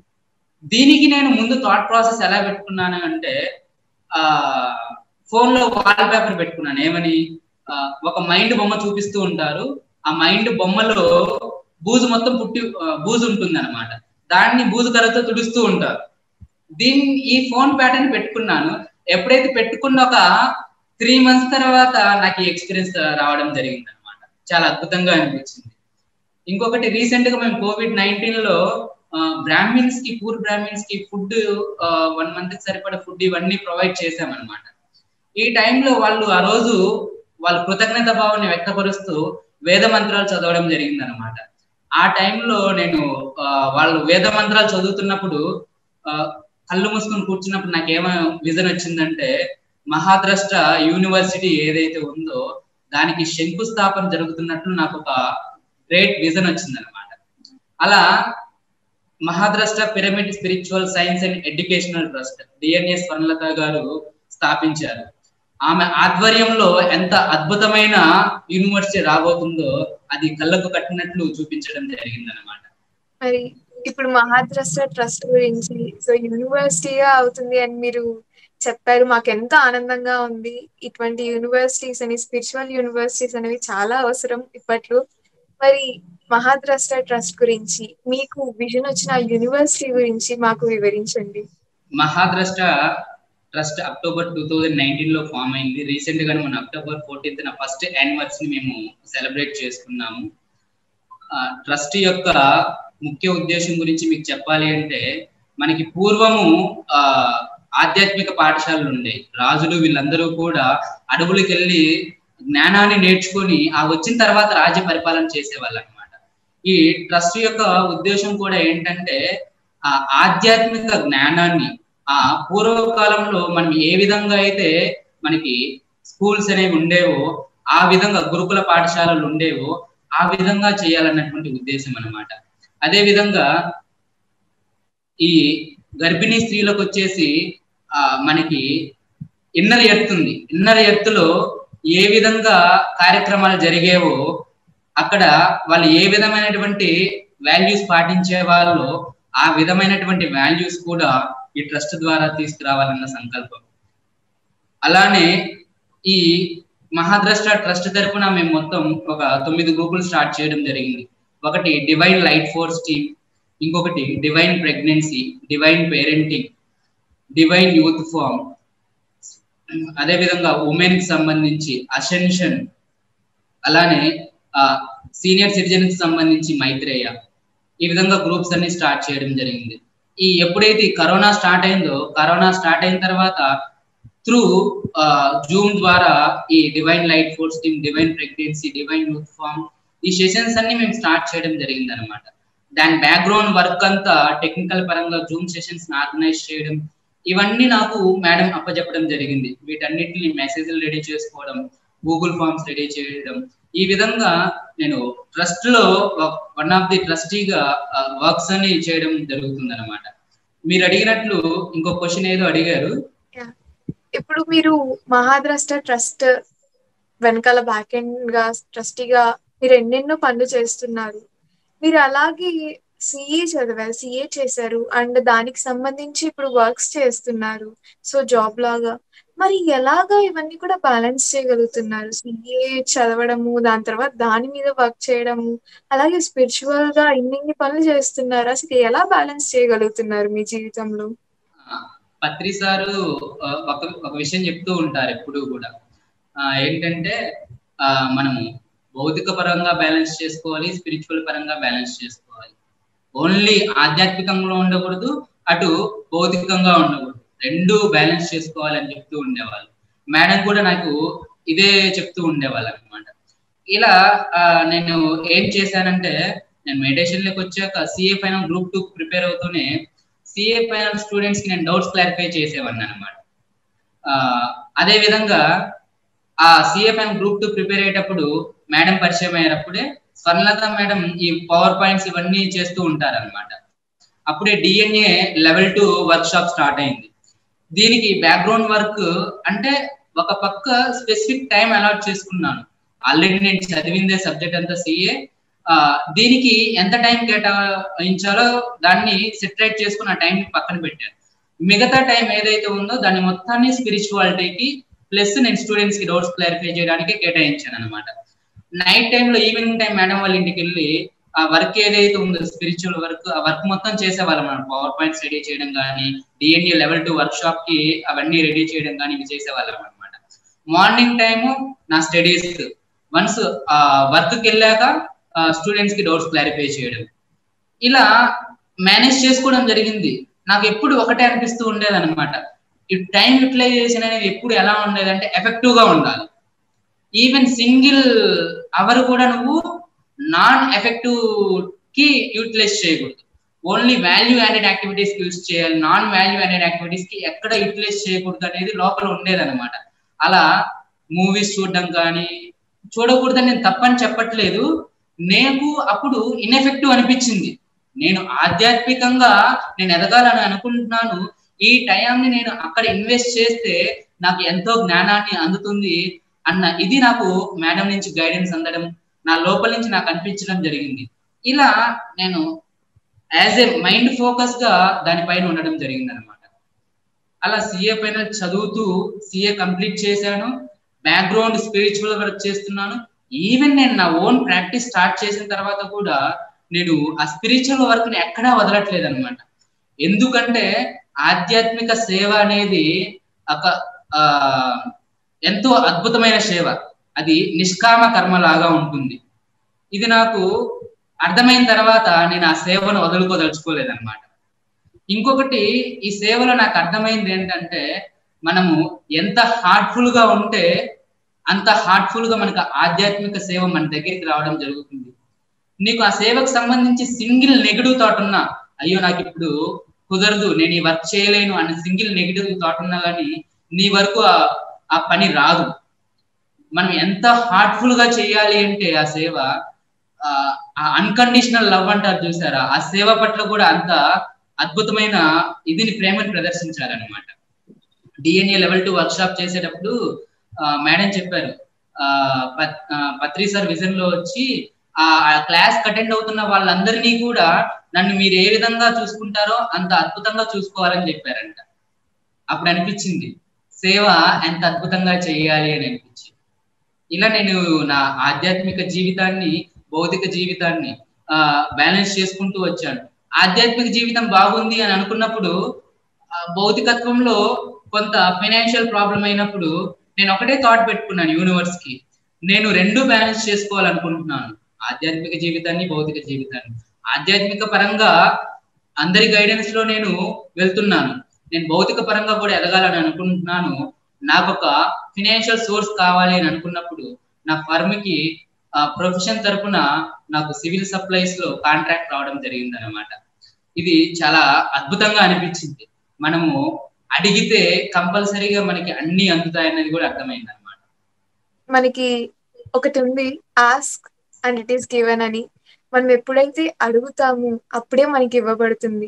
దీనికి నేను ముందు థాట్ ప్రాసెస్ ఎలా పెట్టుకున్నాను అంటే, ఆ ఫోన్ లో వాల్ పేపర్ పెట్టుకున్నాను. ఏమని, ఒక మైండ్ బొమ్మ చూపిస్తూ ఉంటారు, ఆ మైండ్ బొమ్మలో బూజు మొత్తం పుట్టి బూజు ఉంటుంది అనమాట, దాన్ని బూజు కలతో తుడుస్తూ ఉంటారు. దీన్ని ఈ ఫోన్ ప్యాటర్న్ పెట్టుకున్నాను. ఎప్పుడైతే పెట్టుకున్న ఒక త్రీ మంత్స్ తర్వాత నాకు ఈ ఎక్స్పీరియన్స్ రావడం జరిగింది అనమాట. చాలా అద్భుతంగా అనిపించింది. ఇంకొకటి, రీసెంట్ గా మేము కోవిడ్ నైన్టీన్ లో బ్రాహ్మిన్స్ కి పూర్ బ్రాహ్మిన్స్ కి ఫుడ్ వన్ మంత్ కి సరిపడా ఫుడ్ ఇవన్నీ ప్రొవైడ్ చేసామన్నమాట. ఈ టైంలో వాళ్ళు ఆ రోజు వాళ్ళ కృతజ్ఞత భావాన్ని వ్యక్తపరుస్తూ వేద మంత్రాలు చదవడం జరిగింది అనమాట. ఆ టైంలో నేను వాళ్ళు వేద మంత్రాలు చదువుతున్నప్పుడు కళ్ళు మూసుకొని కూర్చున్నప్పుడు నాకేమో విజన్ వచ్చిందంటే, మహాద్రష్ట యూనివర్సిటీ ఏదైతే ఉందో దానికి శంకుస్థాపన జరుగుతున్నట్లు నాకు ఒక గ్రేట్ విజన్ వచ్చింది అనమాట. అలా Mahadrashta pyramid spiritual science and educational trust DNA Swarnalatha గారు స్థాపించారు. ఆమె ఆధ్వర్యంలో ఎంత అద్భుతమైన యూనివర్సిటీ రాబోతుందో అది కళ్ళకు కట్టినట్లు చూపించడం జరిగింది అనమాట. మరి ఇప్పుడు మహాద్రష్ట ట్రస్ట్ గురించి, సో యూనివర్సిటీగా అవుతుంది అని మీరు చెప్పారు. మాకు ఎంతో ఆనందంగా ఉంది. ఇటువంటి యూనివర్సిటీస్ అని, స్పిరిచువల్ యూనివర్సిటీస్ అనేవి చాలా అవసరం ఇప్పట్లో. మరి మహాద్రష్ట ట్రస్ట్ గురించి మీకు విజన్ వచ్చిన యూనివర్సిటీ గురించి మాకు వివరించండి. Mahadrashta trust October two thousand nineteen లో ఫామ్ అయింది. రీసెంట్ గా మన అక్టోబర్ ఫోర్టీన్త్ నా ఫస్ట్ యానివర్సరీ మేము సెలబ్రేట్ చేసుకున్నాము. ట్రస్ట్ యొక్క ముఖ్య ఉద్దేశం గురించి మీకు చెప్పాలి అంటే, మనకి పూర్వము ఆ ఆధ్యాత్మిక పాఠశాలలు ఉండే రాజులు వీళ్ళందరూ కూడా అడవులకు వెళ్ళి జ్ఞానాన్ని నేర్చుకొని ఆ వచ్చిన తర్వాత రాజ్య పరిపాలన చేసేవాళ్ళు అనమాట. ఈ ట్రస్ట్ యొక్క ఉద్దేశం కూడా ఏంటంటే, ఆ ఆధ్యాత్మిక జ్ఞానాన్ని ఆ పూర్వకాలంలో మనం ఏ విధంగా అయితే మనకి స్కూల్స్ అనేవి ఉండేవో, ఆ విధంగా గురుకుల పాఠశాలలు ఉండేవో ఆ విధంగా చేయాలన్నటువంటి ఉద్దేశం అనమాట. అదే విధంగా ఈ గర్భిణీ స్త్రీలకు వచ్చేసి ఆ మనకి ఇన్నర్ ఎర్త్ ఉంది. ఇన్నర్ ఎర్త్ లో ఏ విధంగా కార్యక్రమాలు జరిగేవో, అక్కడ వాళ్ళు ఏ విధమైనటువంటి వాల్యూస్ పాటించే వాళ్ళు ఆ విధమైనటువంటి వాల్యూస్ కూడా ఈ ట్రస్ట్ ద్వారా తీసుకురావాలన్న సంకల్పం. అలానే ఈ మహాద్రష్ట ట్రస్ట్ తరఫున మేము మొత్తం ఒక తొమ్మిది గ్రూపులు స్టార్ట్ చేయడం జరిగింది. ఒకటి డివైన్ లైట్ ఫోర్స్ టీమ్, ఇంకొకటి divine pregnancy, divine parenting, divine youth form, అదేవిధంగా ఉమెన్ కి సంబంధించి అసెన్షన్, అలానే ఆ సీనియర్ సిటిజన్ కి సంబంధించి మైత్రేయ. ఈ విధంగా గ్రూప్స్ అన్ని స్టార్ట్ చేయడం జరిగింది. ఈ ఎప్పుడైతే కరోనా స్టార్ట్ అయిందో, కరోనా స్టార్ట్ అయిన తర్వాత త్రూ జూమ్ ద్వారా ఈ divine light force team, divine pregnancy, divine youth form ఈ సెషన్స్ అన్ని మేము స్టార్ట్ చేయడం జరిగింది అనమాట. దాని బ్యాక్గ్రౌండ్ వర్క్ అంతా టెక్నికల్ పరంగా జూమ్ సెషన్స్ ఆర్గనైజ్ చేయడం, ఇవన్నీ నాకు మేడం అప్పచెప్పడం జరిగింది. వీటన్నిటిని మెసేజ్లు రెడీ చేసుకోవడం, గూగుల్ ఫార్మ్స్ రెడీ చేయడం, ఈ విధంగా నేను ట్రస్ట్ లో వన్ ఆఫ్ ది ట్రస్టీగా వర్క్స్ అని చేయడం జరుగుతుంది అనమాట. మీరు అడిగినట్లు ఇంకో క్వశ్చన్ ఏదో అడిగారు. ఇప్పుడు మీరు మహాద్రష్ట ట్రస్ట్ వెనకాల బ్యాక్ ఎండ్ గా ట్రస్టీగా మీరు ఎన్నెన్నో పనులు చేస్తున్నారు. మీరు అలాగే సిఏ చదివారు, సిఏ చేశారు, అండ్ దానికి సంబంధించి ఇప్పుడు వర్క్స్ చేస్తున్నారు, సో జాబ్ లాగా. మరి ఎలాగా ఇవన్నీ కూడా బ్యాలెన్స్ చేయగలుగుతున్నారు? సిఏ చదవడము, దాని తర్వాత దాని మీద వర్క్ చేయడము, అలాగే స్పిరిచువల్ గా ఇన్ని పనులు చేస్తున్నారు. అసలు ఎలా బ్యాలెన్స్ చేయగలుగుతున్నారు మీ జీవితంలో? పత్రి సారు ఒక ఒక విషయం చెప్తూ ఉంటారు ఎప్పుడు కూడా, ఏంటంటే ఆ మనము భౌతిక పరంగా బ్యాలెన్స్ చేసుకోవాలి, స్పిరిచువల్ పరంగా బ్యాలెన్స్ చేసుకోవాలి. ఓన్లీ ఆధ్యాత్మికంగా ఉండకూడదు, అటు భౌతికంగా ఉండకూడదు, రెండు బ్యాలెన్స్ చేసుకోవాలని చెప్తూ ఉండేవాళ్ళు. మేడం కూడా నాకు ఇదే చెప్తూ ఉండేవాళ్ళు అనమాట. ఇలా నేను ఏం చేశానంటే, నేను మెడిటేషన్లోకి వచ్చాక CA final group two prepare అవుతూనే సిఏ ఫైనల్ స్టూడెంట్స్ కి నేను డౌట్స్ క్లారిఫై చేసేవాడిని అనమాట. అదే విధంగా ఆ CA final group two prepare అయ్యేటప్పుడు మేడం పరిచయం అయ్యేటప్పుడే స్వర్ణలత మేడం ఈ పవర్ పాయింట్స్ ఇవన్నీ చేస్తూ ఉంటారనమాట. అప్పుడే DNA level two workshop start అయింది. దీనికి బ్యాక్గ్రౌండ్ వర్క్ అంటే ఒక పక్క స్పెసిఫిక్ టైం అలాట్ చేసుకున్నాను. ఆల్రెడీ నేను చదివిందే సబ్జెక్ట్ అంతా సిఏ, దీనికి ఎంత టైం కేటాయించాలో దాన్ని సెటరేట్ చేసుకుని ఆ టైం పక్కన పెట్టాను. మిగతా టైం ఏదైతే ఉందో దాన్ని మొత్తాన్ని స్పిరిచువాలిటీకి ప్లస్ నేను స్టూడెంట్స్ కి డౌట్స్ క్లారిఫై చేయడానికి కేటాయించాను అనమాట. నైట్ టైంలో ఈవినింగ్ టైం మేడం వాళ్ళ ఇంటికి వెళ్ళి ఆ వర్క్ ఏదైతే ఉందో స్పిరిచువల్ వర్క్, ఆ వర్క్ మొత్తం చేసేవాళ్ళం. మనం పవర్ పాయింట్స్ రెడీ చేయడం కానీ, DNA level two workshop కి అవన్నీ రెడీ చేయడం కానీ ఇవి చేసేవాళ్ళం అనమాట. మార్నింగ్ టైము నా స్టడీస్, వన్స్ ఆ వర్క్ కి వెళ్ళాక స్టూడెంట్స్ కి డౌట్స్ క్లారిఫై చేయడం, ఇలా మేనేజ్ చేసుకోవడం జరిగింది. నాకు ఎప్పుడు ఒకటే అనిపిస్తూ ఉండేది అనమాట, ఈ టైం యూటిలైజేషన్ అనేది ఎప్పుడు ఎలా ఉండేదంటే ఎఫెక్టివ్ గా ఉండాలి. ఈవెన్ సింగిల్ అవర్ కూడా నువ్వు నాన్ ఎఫెక్టివ్ కి యూటిలైజ్ చేయకూడదు. ఓన్లీ వాల్యూ యాడెడ్ యాక్టివిటీస్ కి యూజ్ చేయాలి, నాన్ వాల్యూ యాడెడ్ యాక్టివిటీస్ కి ఎక్కడ యూటిలైజ్ చేయకూడదు అనేది లోపల ఉండేది అనమాట. అలా మూవీస్ చూడడం కానీ, చూడకూడదని నేను తప్పని చెప్పట్లేదు, నాకు అప్పుడు ఇన్ఎఫెక్టివ్ అనిపించింది. నేను ఆధ్యాత్మికంగా నేను ఎదగాలని అనుకుంటున్నాను, ఈ టైంని నేను అక్కడ ఇన్వెస్ట్ చేస్తే నాకు ఎంతో జ్ఞానాన్ని అందుతుంది అన్న ఇది నాకు మేడం నుంచి గైడెన్స్ అందడం, నా లోపల నుంచి నాకు అనిపించడం జరిగింది. ఇలా నేను యాజ్ ఏ మైండ్ ఫోకస్ గా దానిపైన ఉండడం జరిగింది అనమాట. అలా సిఏ పైన చదువుతూ సిఏ కంప్లీట్ చేశాను. బ్యాక్గ్రౌండ్ స్పిరిచువల్ వర్క్ చేస్తున్నాను. ఈవెన్ నేను నా ఓన్ ప్రాక్టీస్ స్టార్ట్ చేసిన తర్వాత కూడా నేను ఆ స్పిరిచువల్ వర్క్ ని ఎక్కడా వదలట్లేదు అనమాట. ఎందుకంటే ఆధ్యాత్మిక సేవ అనేది ఒక ఆ ఎంతో అద్భుతమైన సేవ, అది నిష్కామ కర్మ లాగా ఉంటుంది. ఇది నాకు అర్థమైన తర్వాత నేను ఆ సేవను వదులుకోదలుచుకోలేదన్నమాట. ఇంకొకటి, ఈ సేవలో నాకు అర్థమైంది ఏంటంటే, మనము ఎంత హార్ట్ఫుల్ గా ఉంటే అంత హార్ట్ఫుల్ గా మనకు ఆధ్యాత్మిక సేవ మన దగ్గరికి రావడం జరుగుతుంది. నీకు ఆ సేవకు సంబంధించి సింగిల్ నెగిటివ్ థాట్ ఉన్నా, అయ్యో నాకు ఇప్పుడు కుదరదు, నేను ఈ వర్క్ చేయలేను అనే సింగిల్ నెగిటివ్ థాట్ ఉన్నా కానీ నీ వరకు ఆ పని రాదు. మనం ఎంత హార్ట్ఫుల్ గా చేయాలి అంటే ఆ సేవ, ఆ అన్కండిషనల్ లవ్ అంటారు చూసారా, ఆ సేవ పట్ల కూడా అంత అద్భుతమైన ఇదిని ప్రేమను ప్రదర్శించాలన్నమాట. DNA level two workshop చేసేటప్పుడు మేడం చెప్పారు, ఆ పత్రి సార్ విజన్ లో వచ్చి ఆ క్లాస్ అటెండ్ అవుతున్న వాళ్ళందరినీ కూడా నన్ను మీరు ఏ విధంగా చూసుకుంటారో అంత అద్భుతంగా చూసుకోవాలని చెప్పారంట. అప్పుడు అనిపించింది సేవ ఎంత అద్భుతంగా చేయాలి అని అనిపించింది. ఇలా నేను నా ఆధ్యాత్మిక జీవితాన్ని భౌతిక జీవితాన్ని ఆ బ్యాలెన్స్ చేసుకుంటూ వచ్చాను. ఆధ్యాత్మిక జీవితం బాగుంది అని అనుకున్నప్పుడు భౌతికత్వంలో కొంత ఫైనాన్షియల్ ప్రాబ్లం అయినప్పుడు నేను ఒకటే థాట్ పెట్టుకున్నాను యూనివర్స్ కి, నేను రెండు బ్యాలెన్స్ చేసుకోవాలనుకుంటున్నాను, ఆధ్యాత్మిక జీవితాన్ని భౌతిక జీవితాన్ని. ఆధ్యాత్మిక పరంగా అందరి గైడెన్స్ లో నేను వెళ్తున్నాను, నేను భౌతిక పరంగా కూడా ఎదగాలని అనుకుంటున్నాను. నాకు ఒక ఫినాన్షియల్ సోర్స్ కావాలి అని అనుకున్నప్పుడు నా ఫర్మ్ కి ప్రొఫెషన్ తరపున నాకు సివిల్ సప్లైస్ లో కాంట్రాక్ట్ రావడం జరిగింది అనమాట. ఇది చాలా అద్భుతంగా అనిపించింది. మనము అడిగితే కంపల్సరీగా మనకి అన్ని అందుతాయన్నది కూడా అర్థమైంది అనమాట. మనకి ఒకటి ఉంది, ask and it is given అని. మనం ఎప్పుడైతే అడుగుతామో అప్పుడే మనకి ఇవ్వబడుతుంది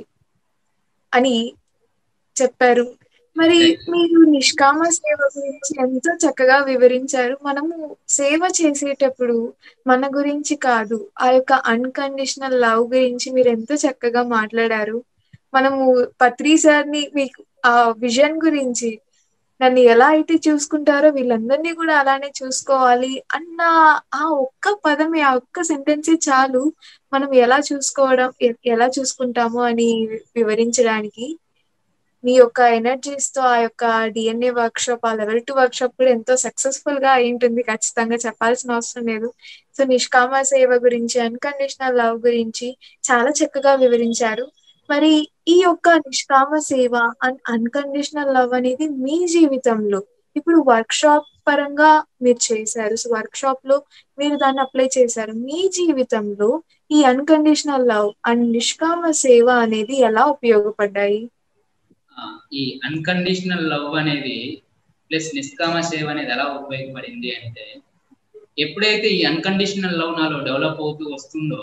అని చెప్పారు. మరి మీరు నిష్కామ సేవ గురించి ఎంతో చక్కగా వివరించారు. మనము సేవ చేసేటప్పుడు మన గురించి కాదు, ఆ యొక్క అన్కండిషనల్ లవ్ గురించి మీరు ఎంతో చక్కగా మాట్లాడారు. మనము పత్రి సార్ని మీకు ఆ విజన్ గురించి, నన్ను ఎలా అయితే చూసుకుంటారో వీళ్ళందరినీ కూడా అలానే చూసుకోవాలి అన్న ఆ ఒక్క పదమే, ఆ ఒక్క సెంటెన్సే చాలు మనం ఎలా చూసుకోవడం ఎలా చూసుకుంటామో అని వివరించడానికి. మీ యొక్క ఎనర్జీస్ తో ఆ యొక్క డిఎన్ఏ వర్క్ షాప్, ఆ లెవెల్ టూ వర్క్ షాప్ కూడా ఎంతో సక్సెస్ఫుల్ గా అయి ఉంటుంది, ఖచ్చితంగా చెప్పాల్సిన అవసరం లేదు. సో నిష్కామ సేవ గురించి, అన్కండిషనల్ లవ్ గురించి చాలా చక్కగా వివరించారు. మరి ఈ యొక్క నిష్కామ సేవ అండ్ అన్కండిషనల్ లవ్ అనేది మీ జీవితంలో ఇప్పుడు వర్క్ షాప్ పరంగా మీరు చేశారు, సో వర్క్ షాప్ లో మీరు దాన్ని అప్లై చేశారు. మీ జీవితంలో ఈ అన్కండిషనల్ లవ్ అండ్ నిష్కామ సేవ అనేది ఎలా ఉపయోగపడ్డాయి? ఈ అన్కండిషనల్ లవ్ అనేది ప్లస్ నిష్కామ సేవ అనేది ఎలా ఉపయోగపడింది అంటే, ఎప్పుడైతే ఈ అన్కండిషనల్ లవ్ నాలో డెవలప్ అవుతూ వస్తుందో,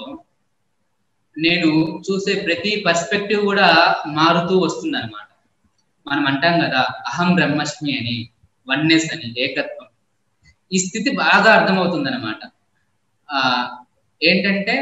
నేను చూసే ప్రతి పర్స్పెక్టివ్ కూడా మారుతూ వస్తుంది అనమాట. మనం అంటాం కదా అహం బ్రహ్మస్మి అని, వన్నెస్ అని, ఏకత్వం. ఈ స్థితి బాగా అర్థమవుతుంది అనమాట. ఆ ఏంటంటే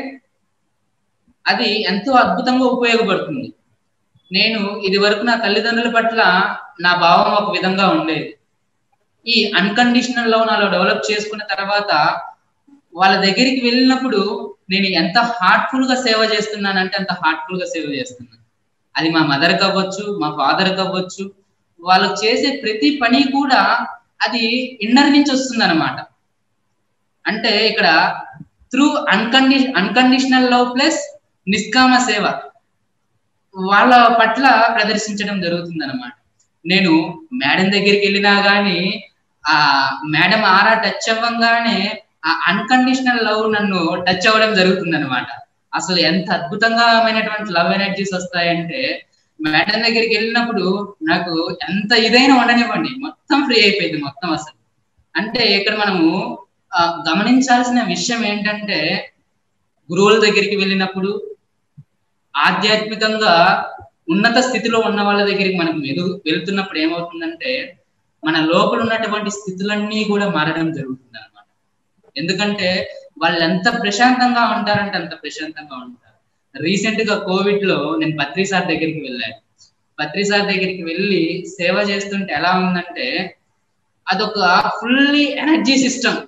అది ఎంతో అద్భుతంగా ఉపయోగపడుతుంది. నేను ఇది వరకు నా తల్లిదండ్రుల పట్ల నా భావం ఒక విధంగా ఉండేది. ఈ అన్కండిషనల్ లవ్ నాలో డెవలప్ చేసుకున్న తర్వాత వాళ్ళ దగ్గరికి వెళ్ళినప్పుడు నేను ఎంత హార్ట్ఫుల్ గా సేవ చేస్తున్నానంటే అంత హార్ట్ఫుల్ గా సేవ చేస్తున్నాను. అది మా మదర్ కావచ్చు, మా ఫాదర్ కావచ్చు, వాళ్ళు చేసే ప్రతి పని కూడా అది ఇన్నర్ నుంచి వస్తుంది అనమాట. అంటే ఇక్కడ through uncondi unconditional love plus నిష్కామ సేవ వాళ్ళ పట్ల ప్రదర్శించడం జరుగుతుంది అనమాట. నేను మేడం దగ్గరికి వెళ్ళినా గానీ ఆ మేడం ఆరా టచ్ అవ్వంగానే ఆ అన్కండిషనల్ లవ్ నన్ను టచ్ అవ్వడం జరుగుతుంది అనమాట. అసలు ఎంత అద్భుతంగామైనటువంటి లవ్ ఎనర్జీస్ వస్తాయంటే, మేడం దగ్గరికి వెళ్ళినప్పుడు నాకు ఎంత ఇదైనా ఉండనివ్వండి, మొత్తం ఫ్రీ అయిపోయింది మొత్తం అసలు. అంటే ఇక్కడ మనము ఆ గమనించాల్సిన విషయం ఏంటంటే, గురువుల దగ్గరికి వెళ్ళినప్పుడు, ఆధ్యాత్మికంగా ఉన్నత స్థితిలో ఉన్న వాళ్ళ దగ్గరికి మనకు ఎదు వెళ్తున్నప్పుడు ఏమవుతుందంటే, మన లోపల ఉన్నటువంటి స్థితులన్నీ కూడా మారడం జరుగుతుంది అనమాట. ఎందుకంటే వాళ్ళు ఎంత ప్రశాంతంగా ఉంటారంటే అంత ప్రశాంతంగా ఉంటారు. రీసెంట్ గా కోవిడ్ లో నేను పత్రి సార్ దగ్గరికి వెళ్ళాను. పత్రి సార్ దగ్గరికి వెళ్ళి సేవ చేస్తుంటే ఎలా ఉందంటే, అదొక ఫుల్లీ ఎనర్జీ సిస్టమ్.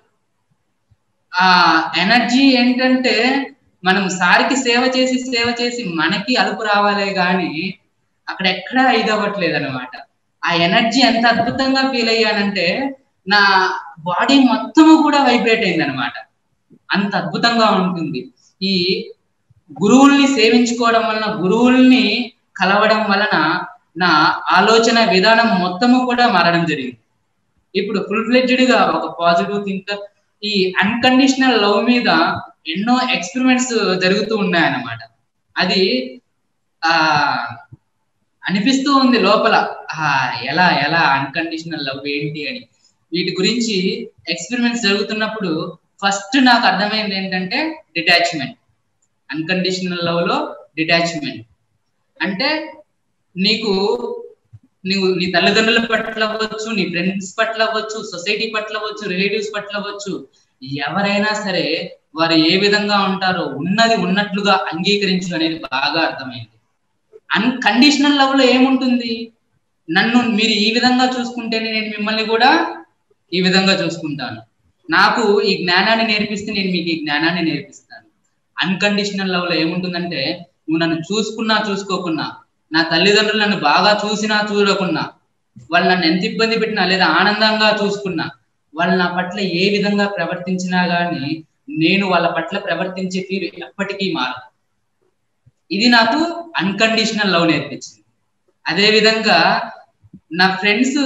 ఆ ఎనర్జీ ఏంటంటే, మనం సారికి సేవ చేసి సేవ చేసి మనకి అలుపు రావాలే గాని అక్కడ ఎక్కడా ఇది అవ్వట్లేదు అనమాట. ఆ ఎనర్జీ ఎంత అద్భుతంగా ఫీల్ అయ్యానంటే, నా బాడీ మొత్తము కూడా వైబ్రేట్ అయింది అనమాట. అంత అద్భుతంగా ఉంటుంది. ఈ గురువుల్ని సేవించుకోవడం వలన, గురువుల్ని కలవడం వలన నా ఆలోచన విధానం మొత్తము కూడా మారడం జరిగింది. ఇప్పుడు ఫుల్ ఫ్లెడ్జ్డ్ గా ఒక పాజిటివ్ థింకర్, ఈ అన్కండిషనల్ లవ్ మీద ఎన్నో ఎక్స్పెరిమెంట్స్ జరుగుతూ ఉన్నాయన్నమాట. అది ఆ అనిపిస్తూ ఉంది లోపల, ఆ ఎలా ఎలా అన్కండిషనల్ లవ్ ఏంటి అని. వీటి గురించి ఎక్స్పెరిమెంట్స్ జరుగుతున్నప్పుడు ఫస్ట్ నాకు అర్థమైంది ఏంటంటే డిటాచ్మెంట్. అన్కండిషనల్ లవ్ లో డిటాచ్మెంట్ అంటే, నీకు నువ్వు నీ తల్లిదండ్రుల పట్ల అవ్వచ్చు, నీ ఫ్రెండ్స్ పట్ల అవ్వచ్చు, సొసైటీ పట్ల అవ్వచ్చు, రిలేటివ్స్ పట్ల అవ్వచ్చు, ఎవరైనా సరే వారు ఏ విధంగా ఉంటారో ఉన్నది ఉన్నట్లుగా అంగీకరించు అనేది బాగా అర్థమైంది. అన్కండిషనల్ లవ్ లో ఏముంటుంది, నన్ను మీరు ఈ విధంగా చూసుకుంటేనే నేను మిమ్మల్ని కూడా ఈ విధంగా చూసుకుంటాను. నాకు ఈ జ్ఞానాన్ని నేర్పిస్తే నేను మీకు ఈ జ్ఞానాన్ని నేర్పిస్తాను. అన్కండిషనల్ లవ్ లో ఏముంటుందంటే, నువ్వు నన్ను చూసుకున్నా చూసుకోకున్నా, నా తల్లిదండ్రులు నన్ను బాగా చూసినా చూడకున్నా, వాళ్ళు నన్ను ఎంత ఇబ్బంది పెట్టినా లేదా ఆనందంగా చూసుకున్నా, వాళ్ళు నా పట్ల ఏ విధంగా ప్రవర్తించినా గానీ నేను వాళ్ళ పట్ల ప్రవర్తించే తీరు ఎప్పటికీ మారదు. ఇది నాకు అన్కండిషనల్ లవ్ నేర్పించింది. అదే విధంగా నా ఫ్రెండ్స్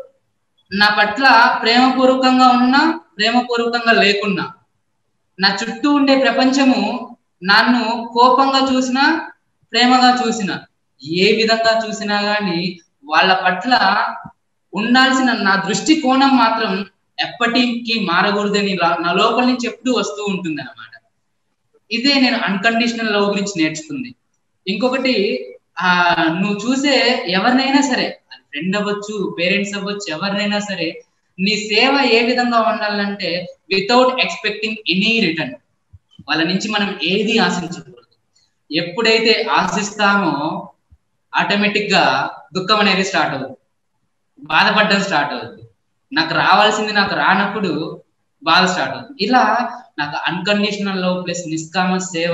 నా పట్ల ప్రేమపూర్వకంగా ఉన్నా, ప్రేమపూర్వకంగా లేకున్నా, నా చుట్టూ ఉండే ప్రపంచము నన్ను కోపంగా చూసినా, ప్రేమగా చూసినా, ఏ విధంగా చూసినా గానీ వాళ్ళ పట్ల ఉండాల్సిన నా దృష్టి కోణం మాత్రం ఎప్పటికీ మారకూడదని నా లోపల నుంచి ఎప్పుడూ వస్తూ ఉంటుంది అన్నమాట. ఇదే నేను అన్కండిషనల్ లవ్ గురించి నేర్చుకుంది. ఇంకొకటి, ఆ నువ్వు చూసే ఎవరినైనా సరే, ఫ్రెండ్ అవ్వచ్చు, పేరెంట్స్ అవ్వచ్చు, ఎవరినైనా సరే, నీ సేవ ఏ విధంగా ఉండాలంటే వితౌట్ ఎక్స్పెక్టింగ్ ఎనీ రిటర్న్. వాళ్ళ నుంచి మనం ఏది ఆశించకూడదు. ఎప్పుడైతే ఆశిస్తామో ఆటోమేటిక్ గా దుఃఖం అనేది స్టార్ట్ అవుతుంది, బాధపడడం స్టార్ట్ అవుతుంది. నాకు రావాల్సింది నాకు రానప్పుడు బాధ స్టార్ట్ అవుతుంది. ఇలా నాకు అన్కండిషనల్ లవ్ ప్లస్ నిష్కామ సేవ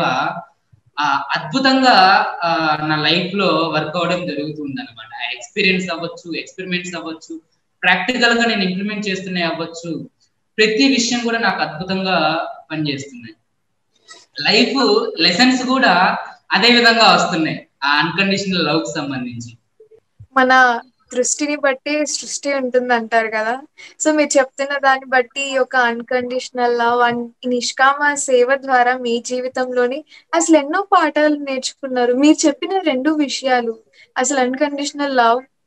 ఆ అద్భుతంగా ఆ నా లైఫ్ లో వర్క్ అవడం జరుగుతుంది అనమాట. ఎక్స్పీరియన్స్ అవ్వచ్చు, ఎక్స్పెరిమెంట్స్ అవ్వచ్చు, ప్రాక్టికల్ గా నేను ఇంప్లిమెంట్ చేస్తున్నాయి అవ్వచ్చు, ప్రతి విషయం కూడా నాకు అద్భుతంగా పనిచేస్తున్నాయి. లైఫ్ లెసన్స్ కూడా అదే విధంగా వస్తున్నాయి ఆ అన్కండిషనల్ లవ్ కి సంబంధించి. మన దృష్టిని బట్టి సృష్టి ఉంటుంది అంటారు కదా. సో మీరు చెప్తున్న దాన్ని బట్టి ఒక అన్కండిషనల్ లవ్ అండ్ నిష్కామ సేవ ద్వారా మీ జీవితంలోని అసలు ఎన్నో పాఠాలు నేర్చుకున్నారు. మీరు చెప్పిన రెండు విషయాలు, అసలు అన్కండిషనల్ లవ్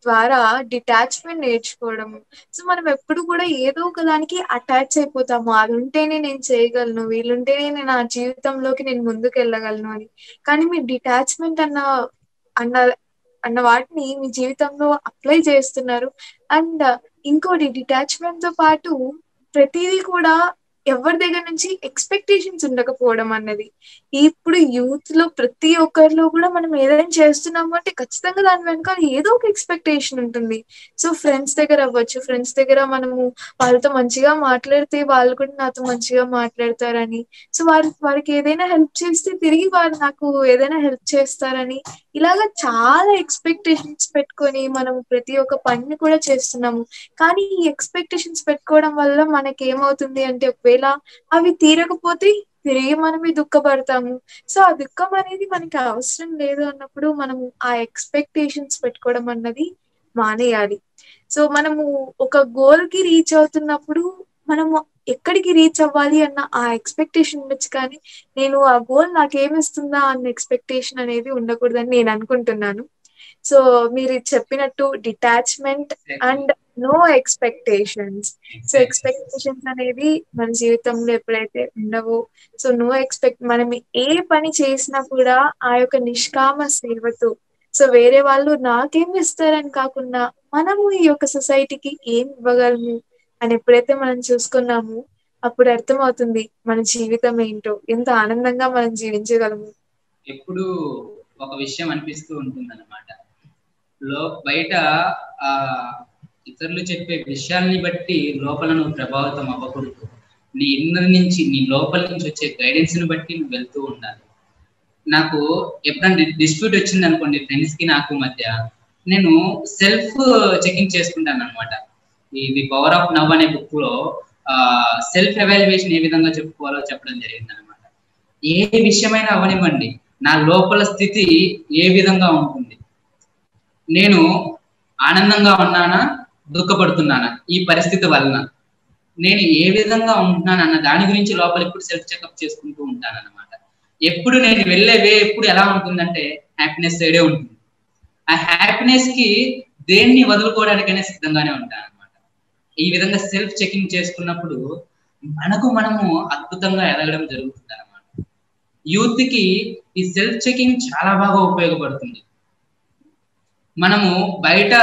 ద్వారా డిటాచ్మెంట్ నేర్చుకోవడము. సో మనం ఎప్పుడు కూడా ఏదో ఒక దానికి అటాచ్ అయిపోతాము. అది ఉంటేనే నేను చేయగలను, వీళ్ళుంటేనే నేను నా జీవితంలోకి నేను ముందుకెళ్ళగలను అని. కానీ మీరు డిటాచ్మెంట్ అన్న అన్న అన్న వాటిని మీ జీవితంలో అప్లై చేస్తున్నారు. అండ్ ఇంకోటి డిటాచ్మెంట్ తో పాటు ప్రతిదీ కూడా ఎవరి దగ్గర నుంచి ఎక్స్పెక్టేషన్స్ ఉండకపోవడం అన్నది. ఇప్పుడు యూత్ లో ప్రతి ఒక్కరిలో కూడా మనం ఏదైనా చేస్తున్నాము అంటే ఖచ్చితంగా దాని వెనకాల ఏదో ఒక ఎక్స్పెక్టేషన్ ఉంటుంది. సో ఫ్రెండ్స్ దగ్గర అవ్వచ్చు, ఫ్రెండ్స్ దగ్గర మనము వాళ్ళతో మంచిగా మాట్లాడితే వాళ్ళు కూడా నాతో మంచిగా మాట్లాడతారని, సో వారి వారికి ఏదైనా హెల్ప్ చేస్తే తిరిగి వారు నాకు ఏదైనా హెల్ప్ చేస్తారని, ఇలాగా చాలా ఎక్స్పెక్టేషన్స్ పెట్టుకొని మనం ప్రతి ఒక్క పనిని కూడా చేస్తున్నాము. కానీ ఈ ఎక్స్పెక్టేషన్స్ పెట్టుకోవడం వల్ల మనకి ఏమవుతుంది అంటే ఒకవేళ అవి తీరకపోతే తిరిగి మనమే దుఃఖపడతాము. సో ఆ దుఃఖం అనేది మనకి అవసరం లేదు అన్నప్పుడు మనము ఆ ఎక్స్పెక్టేషన్స్ పెట్టుకోవడం అన్నది మానేయాలి. సో మనము ఒక గోల్ కి రీచ్ అవుతున్నప్పుడు మనము ఎక్కడికి రీచ్ అవ్వాలి అన్న ఆ ఎక్స్పెక్టేషన్ ఉండొచ్చు, కానీ నేను ఆ గోల్ నాకేమిస్తుందా అన్న ఎక్స్పెక్టేషన్ అనేది ఉండకూడదని నేను అనుకుంటున్నాను. సో మీరు చెప్పినట్టు detachment and no expectations. So expectations అనేది మన జీవితంలో ఎప్పుడైతే ఉండవో, సో నో ఎక్స్పెక్ట్ మనం ఏ పని చేసినా కూడా ఆ యొక్క నిష్కామ సేవతో, సో వేరే వాళ్ళు నాకేం ఇస్తారని కాకుండా మనము ఈ యొక్క సొసైటీకి ఏం ఇవ్వగలము అని ఎప్పుడైతే మనం చూసుకున్నామో అప్పుడు అర్థమవుతుంది మన జీవితం ఏంటో, ఎంత ఆనందంగా మనం జీవించగలము. ఎప్పుడు ఒక విషయం అనిపిస్తూ ఉంటుంది అన్నమాట. లో బయట ఆ ఇతరులు చెప్పే విషయాల్ని బట్టి లోపల నువ్వు ప్రభావితం అవ్వకూడదు. నీ ఇన్నర్ నుంచి, నీ లోపల నుంచి వచ్చే గైడెన్స్ ని బట్టి నువ్వు వెళ్తూ ఉండాలి. నాకు ఎప్పుడైనా డిస్ప్యూట్ వచ్చింది అనుకోండి ఫ్రెండ్స్ కి నాకు మధ్య, నేను సెల్ఫ్ చెకింగ్ చేసుకుంటాను అనమాట. ఇది పవర్ ఆఫ్ నవ్ అనే బుక్ లో ఆ సెల్ఫ్ ఎవాల్యుయేషన్ ఏ విధంగా చెప్పుకోవాలో చెప్పడం జరిగింది అనమాట. ఏ విషయమైనా అవనివ్వండి, నా లోపల స్థితి ఏ విధంగా ఉంటుంది, నేను ఆనందంగా ఉన్నానా, దుఃఖపడుతున్నానా ఈ పరిస్థితి వలన, నేను ఏ విధంగా ఉంటున్నాను అన్న దాని గురించి లోపల ఇప్పుడు సెల్ఫ్ చెకప్ చేసుకుంటూ ఉంటాను అనమాట. ఎప్పుడు నేను వెళ్ళే వే ఎప్పుడు ఎలా ఉంటుందంటే హ్యాపీనెస్ సైడే ఉంటుంది. ఆ హ్యాపీనెస్ కి దేన్ని వదులుకోవడానికైనా సిద్ధంగానే ఉంటాను అనమాట. ఈ విధంగా సెల్ఫ్ చెకింగ్ చేసుకున్నప్పుడు మనకు మనము అద్భుతంగా ఎదగడం జరుగుతుంది అనమాట. యూత్ కి ఈ సెల్ఫ్ చెకింగ్ చాలా బాగా ఉపయోగపడుతుంది. మనము బయట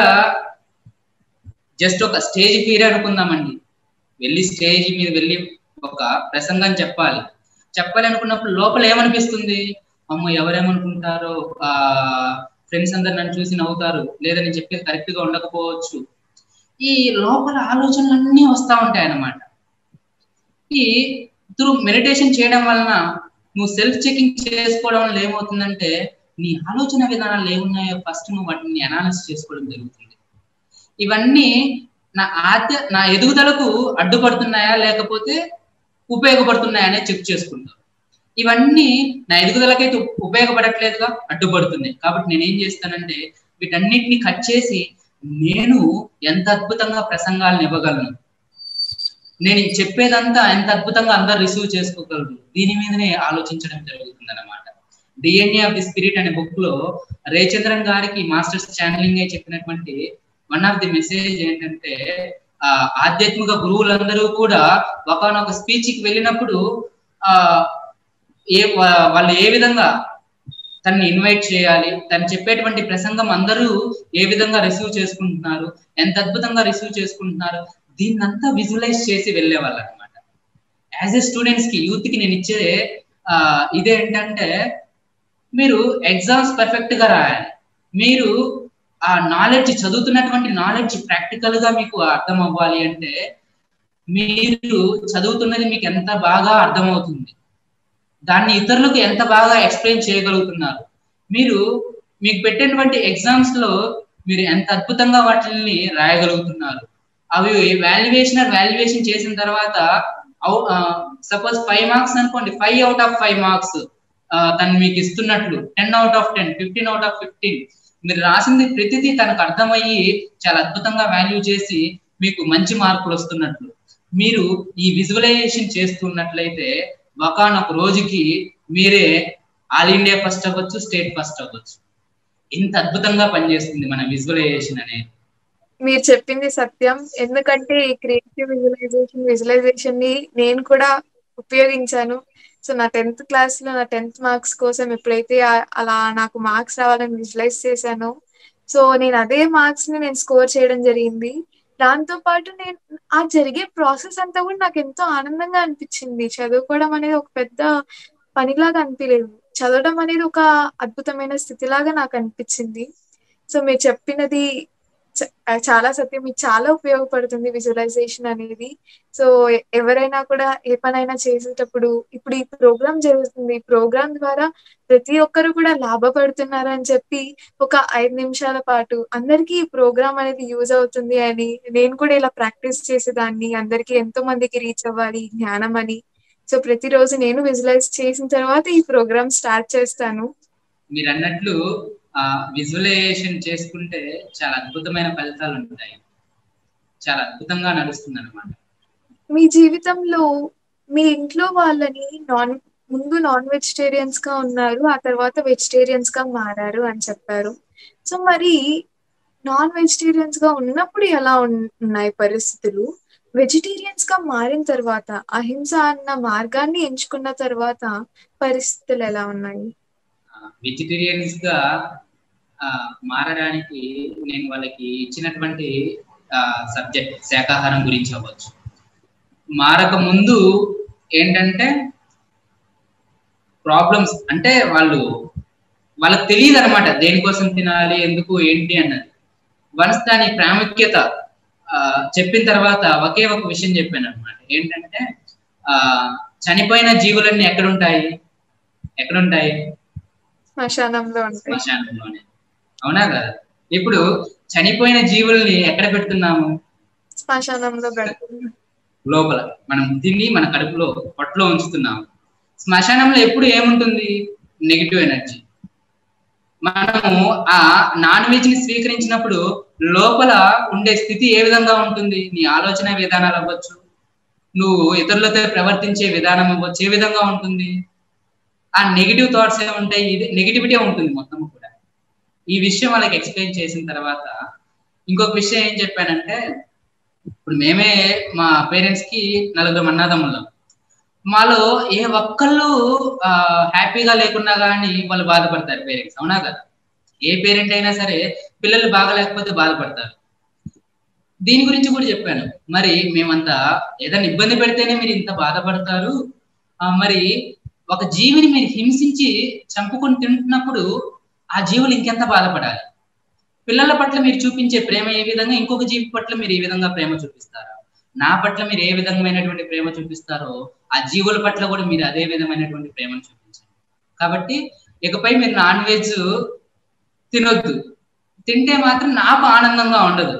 జస్ట్ ఒక స్టేజ్ ఫియర్ అనుకుందామండి, వెళ్ళి స్టేజ్ మీద వెళ్ళి ఒక ప్రసంగం చెప్పాలి చెప్పాలి అనుకున్నప్పుడు లోపల ఏమనిపిస్తుంది, అమ్మో ఎవరేమనుకుంటారో, ఆ ఫ్రెండ్స్ అందరు నన్ను చూసి నవ్వుతారు, లేదా నేను చెప్పేది కరెక్ట్ గా ఉండకపోవచ్చు, ఈ లోపల ఆలోచనలన్నీ వస్తూ ఉంటాయి అన్నమాట. ఈ త్రూ మెడిటేషన్ చేయడం వలన నువ్వు సెల్ఫ్ చెకింగ్ చేసుకోవడం వల్ల ఏమవుతుందంటే నీ ఆలోచన విధానాలు ఏమున్నాయో ఫస్ట్ నువ్వు వాటిని అనాలిసిస్ చేసుకోవడం జరుగుతుంది. ఇవన్నీ నా ఆద్య నా ఎదుగుదలకు అడ్డుపడుతున్నాయా లేకపోతే ఉపయోగపడుతున్నాయా అనేది చెక్ చేసుకుంటావు. ఇవన్నీ నా ఎదుగుదలకైతే ఉపయోగపడట్లేదుగా, అడ్డుపడుతున్నాయి. కాబట్టి నేను ఏం చేస్తానంటే వీటన్నిటిని కట్ చేసి నేను ఎంత అద్భుతంగా ప్రసంగాలను ఇవ్వగలను, నేను చెప్పేదంతా ఎంత అద్భుతంగా అందరు రిసీవ్ చేసుకోగలరు, దీని మీదనే ఆలోచించడం జరుగుతుంది అన్నమాట. డిఎన్ఏ ఆఫ్ ది స్పిరిట్ అనే బుక్ లో రేచంద్రన్ గారికి మాస్టర్స్ ఛానలింగ్ చెప్పినటువంటి వన్ ఆఫ్ ది మెసేజ్ ఏంటంటే, ఆ ఆధ్యాత్మిక గురువులందరూ కూడా ఒకనొక స్పీచ్ కి వెళ్ళినప్పుడు ఆ ఏ వాళ్ళు ఏ విధంగా తనని ఇన్వైట్ చేయాలి, తను చెప్పేటువంటి ప్రసంగం అందరూ ఏ విధంగా రిసీవ్ చేసుకుంటున్నారు, ఎంత అద్భుతంగా రిసీవ్ చేసుకుంటున్నారు, దీన్నంతా విజువలైజ్ చేసి వెళ్ళేవాళ్ళు అనమాట. యాజ్ ఏ స్టూడెంట్స్ కి, యూత్ కి నేను ఇచ్చే ఆ ఇదేంటంటే, మీరు ఎగ్జామ్స్ పర్ఫెక్ట్ గా రాయాలి. మీరు ఆ నాలెడ్జ్, చదువుతున్నటువంటి నాలెడ్జ్ ప్రాక్టికల్ గా మీకు అర్థం అవ్వాలి అంటే మీరు చదువుతున్నది మీకు ఎంత బాగా అర్థమవుతుంది, దాన్ని ఇతరులకు ఎంత బాగా ఎక్స్ప్లెయిన్ చేయగలుగుతున్నారు, మీరు మీకు పెట్టినటువంటి ఎగ్జామ్స్ లో మీరు ఎంత అద్భుతంగా వాటిని రాయగలుగుతున్నారు. అవి వాల్యుయేషన్ వాల్యుయేషన్ చేసిన తర్వాత సపోజ్ ఫైవ్ మార్క్స్ అనుకోండి, five out of five marks తను మీకు ఇస్తున్నట్లు, ten out of ten, fifteen out of fifteen, మీరు రాసింది ప్రతిదీ తనకు అర్థమయ్యి చాలా అద్భుతంగా వాల్యూ చేసి మీకు మంచి మార్కులు వస్తున్నట్లు మీరు ఈ విజువలైజేషన్ చేస్తున్నట్లయితే ఒకనొక రోజుకి మీరే ఆల్ ఇండియా ఫస్ట్ అవ్వచ్చు, స్టేట్ ఫస్ట్ అవ్వచ్చు. ఇంత అద్భుతంగా పనిచేస్తుంది మన విజువలైజేషన్ అనేది. మీరు చెప్పింది సత్యం. ఎందుకంటే ఈ క్రియేటివ్ విజువలైజేషన్ విజువలైజేషన్ ని నేను కూడా ఉపయోగించాను. సో నా టెన్త్ క్లాస్ లో నా టెన్త్ మార్క్స్ కోసం ఎప్పుడైతే ఆ- అలా నాకు మార్క్స్ రావాలని విజువలైజ్ చేశానో, సో నేను అదే మార్క్స్ ని నేను స్కోర్ చేయడం జరిగింది. దాంతో పాటు నేను ఆ జరిగే ప్రాసెస్ అంతా కూడా నాకు ఎంతో ఆనందంగా అనిపించింది. చదువుకోవడం అనేది ఒక పెద్ద పనిలాగా అనిపించలేదు. చదవడం అనేది ఒక అద్భుతమైన స్థితిలాగా నాకు అనిపించింది. సో మీరు చెప్పినది చ- ఆ, చాలా సత్యం. ఇది చాలా ఉపయోగపడుతుంది విజువలైజేషన్ అనేది. సో ఎ- ఎవరైనా కూడా ఏ పనైనా చేసేటప్పుడు ఇప్పుడు ఈ ప్రోగ్రామ్ జరుగుతుంది, ఈ ప్రోగ్రామ్ ద్వారా ప్రతి ఒక్కరు కూడా లాభపడుతున్నారు అని చెప్పి ఒక ఐదు నిమిషాల పాటు అందరికీ ఈ ప్రోగ్రామ్ అనేది యూజ్ అవుతుంది అని నేను కూడా ఇలా ప్రాక్టీస్ చేసేదాన్ని. అందరికీ ఎంతో మందికి రీచ్ అవ్వాలి ఈ జ్ఞానం అని. సో ప్రతిరోజు నేను విజువలైజ్ చేసిన తర్వాత ఈ ప్రోగ్రామ్ స్టార్ట్ చేస్తాను. మీరు అన్నట్లు ఆ విజువలైజేషన్ చేసుకుంటే చాలా అద్భుతమైన ఫలితాలు ఉంటాయి. చాలా అద్భుతంగా నడుస్తుంది అనమాట. మీ జీవితంలో మీ ఇంట్లో వాళ్ళని నాన్ ముందు నాన్ వెజిటేరియన్స్ గా ఉన్నారు, ఆ తర్వాత వెజిటేరియన్స్ గా మారారు అని చెప్పారు. సో మరి నాన్ వెజిటేరియన్స్ గా ఉన్నప్పుడు ఎలా ఉన్- ఉన్నాయి పరిస్థితులు? వెజిటేరియన్స్ గా మారిన తర్వాత, అహింస అన్న మార్గాన్ని ఎంచుకున్న తర్వాత పరిస్థితులు ఎలా ఉన్నాయి? వెజిటేరియన్స్ గా ఆ, మారడానికి నేను వాళ్ళకి ఇచ్చినటువంటి సబ్జెక్ట్ శాకాహారం గురించి అవ్వచ్చు. మారక ముందు ఏంటంటే ప్రాబ్లమ్స్ అంటే వాళ్ళు వాళ్ళకి తెలియదు అనమాట దేనికోసం తినాలి, ఎందుకు, ఏంటి అన్నది. వన్స్ దాని ప్రాముఖ్యత ఆ, చెప్పిన తర్వాత ఒకే ఒక విషయం చెప్పాను అనమాట. ఏంటంటే ఆ చనిపోయిన జీవులన్నీ ఎక్కడుంటాయి ఎక్కడుంటాయి శ్మశానంలో ఉంటాయి. శ్మశానంలోనే. అవునా కదా? ఇప్పుడు చనిపోయిన జీవుల్ని ఎక్కడ పెడుతున్నాము? శ్మశానంలో పెడుతుంది. లోపల మనం తిని మన కడుపులో పొట్టలో ఉంచుతున్నాము. శ్మశానంలో ఎప్పుడు ఏముంటుంది? Negative energy. మనము ఆ నాన్ వెజ్ ని స్వీకరించినప్పుడు లోపల ఉండే స్థితి ఏ విధంగా ఉంటుంది? నీ ఆలోచన విధానాలు అవ్వచ్చు, నువ్వు ఇతరులతో ప్రవర్తించే విధానం అవ్వచ్చు, ఏ విధంగా ఉంటుంది? ఆ నెగిటివ్ థాట్స్ ఏ ఉంటాయి, ఇది నెగిటివిటీ ఉంటుంది మొత్తం కూడా. ఈ విషయం వాళ్ళకి ఎక్స్ప్లెయిన్ చేసిన తర్వాత ఇంకొక విషయం ఏం చెప్పానంటే, ఇప్పుడు మేమే మా పేరెంట్స్ కి నలుగురు అన్నదమ్ములం. మాలో ఏ ఒక్కళ్ళు ఆ హ్యాపీగా లేకున్నా కానీ వాళ్ళు బాధపడతారు పేరెంట్స్. అవునా కదా? ఏ పేరెంట్ అయినా సరే పిల్లలు బాగలేకపోతే బాధపడతారు. దీని గురించి కూడా చెప్పాను. మరి మేమంతా ఏదైనా ఇబ్బంది పెడితేనే మీరు ఇంత బాధపడతారు, ఆ మరి ఒక జీవిని మీరు హింసించి చంపుకొని తింటున్నప్పుడు ఆ జీవులు ఇంకెంత బాధపడాలి? పిల్లల పట్ల మీరు చూపించే ప్రేమ ఏ విధంగా ఇంకొక జీవి పట్ల మీరు ఏ విధంగా ప్రేమ చూపిస్తారో, నా పట్ల మీరు ఏ విధమైనటువంటి ప్రేమ చూపిస్తారో ఆ జీవుల పట్ల కూడా మీరు అదే విధమైనటువంటి ప్రేమను చూపించండి. కాబట్టి ఇకపై మీరు నాన్ వెజ్ తినొద్దు. తింటే మాత్రం నాకు ఆనందంగా ఉండదు.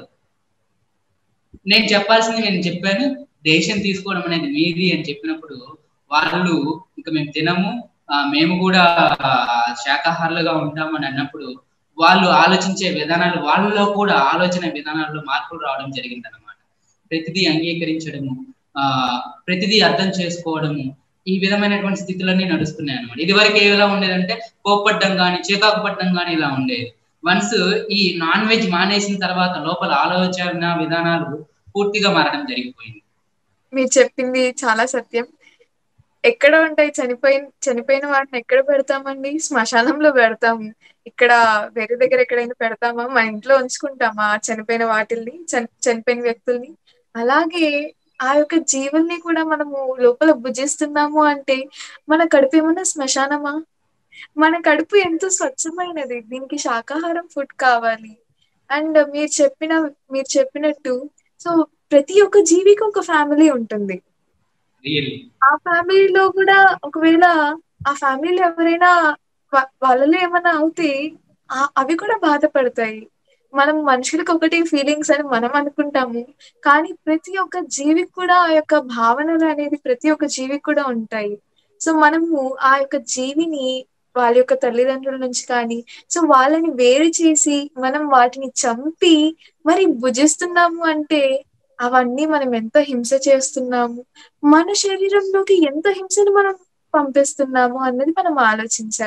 నేను చెప్పాల్సింది నేను చెప్పాను, డెసిషన్ తీసుకోవడం అనేది మీది అని చెప్పినప్పుడు వాళ్ళు ఇక మేము తినము, ఆ, మేము కూడా శాకాహారులుగా ఉంటాము అని అన్నప్పుడు వాళ్ళు ఆలోచించే విధానాలు, వాళ్ళలో కూడా ఆలోచన విధానాల్లో మార్పులు రావడం జరిగింది అనమాట. ప్రతిదీ అంగీకరించడము, ఆ ప్రతిదీ అర్థం చేసుకోవడము, ఈ విధమైనటువంటి స్థితులన్నీ నడుస్తున్నాయి అనమాట. ఇది వరకు ఎలా ఉండేదంటే కోప్పడ్డం కానీ చికాకు పడ్డం కానీ ఇలా ఉండేది. వన్స్ ఈ నాన్ వెజ్ మానేసిన తర్వాత లోపల ఆలోచన విధానాలు పూర్తిగా మారడం జరిగిపోయింది. మీరు చెప్పింది చాలా సత్యం. ఎక్కడ ఉంటాయి చనిపోయిన చనిపోయిన వాటిని ఎక్కడ పెడతామండి? శ్మశానంలో పెడతాము. ఇక్కడ వేరే దగ్గర ఎక్కడైనా పెడతామా? మా ఇంట్లో ఉంచుకుంటామా చనిపోయిన వాటిల్ని, చని చనిపోయిన వ్యక్తుల్ని? అలాగే ఆ యొక్క జీవుల్ని కూడా మనము లోపల భుజిస్తున్నాము అంటే మన కడుపు ఏమన్నా శ్మశానమా? మన కడుపు ఎంతో స్వచ్ఛమైనది. దీనికి శాకాహారం ఫుడ్ కావాలి. అండ్ మీరు చెప్పిన మీరు చెప్పినట్టు సో ప్రతి ఒక్క జీవికి ఒక ఫ్యామిలీ ఉంటుంది. రియల్లీ ఆ ఫ్యామిలీలో కూడా ఒకవేళ ఆ ఫ్యామిలీలో ఎవరైనా వా- వాళ్ళలో ఏమైనా అవుతే ఆ అవి కూడా బాధపడతాయి. మనం మనుషులకు ఒకటి ఫీలింగ్స్ అని మనం అనుకుంటాము, కానీ ప్రతి ఒక్క జీవికి కూడా ఆ యొక్క భావనలు అనేది ప్రతి ఒక్క జీవికి కూడా ఉంటాయి. సో మనము ఆ యొక్క జీవిని వాళ్ళ యొక్క తల్లిదండ్రుల నుంచి కానీ సో వాళ్ళని వేరు చేసి మనం వాటిని చంపి మరి భుజిస్తున్నాము అంటే అవన్నీ మనం ఎంత హింస చేస్తున్నాము, మన శరీరంలోకి ఎంత హింసను మనం పంపిస్తున్నాము అన్నది మనం ఆలోచించాలి.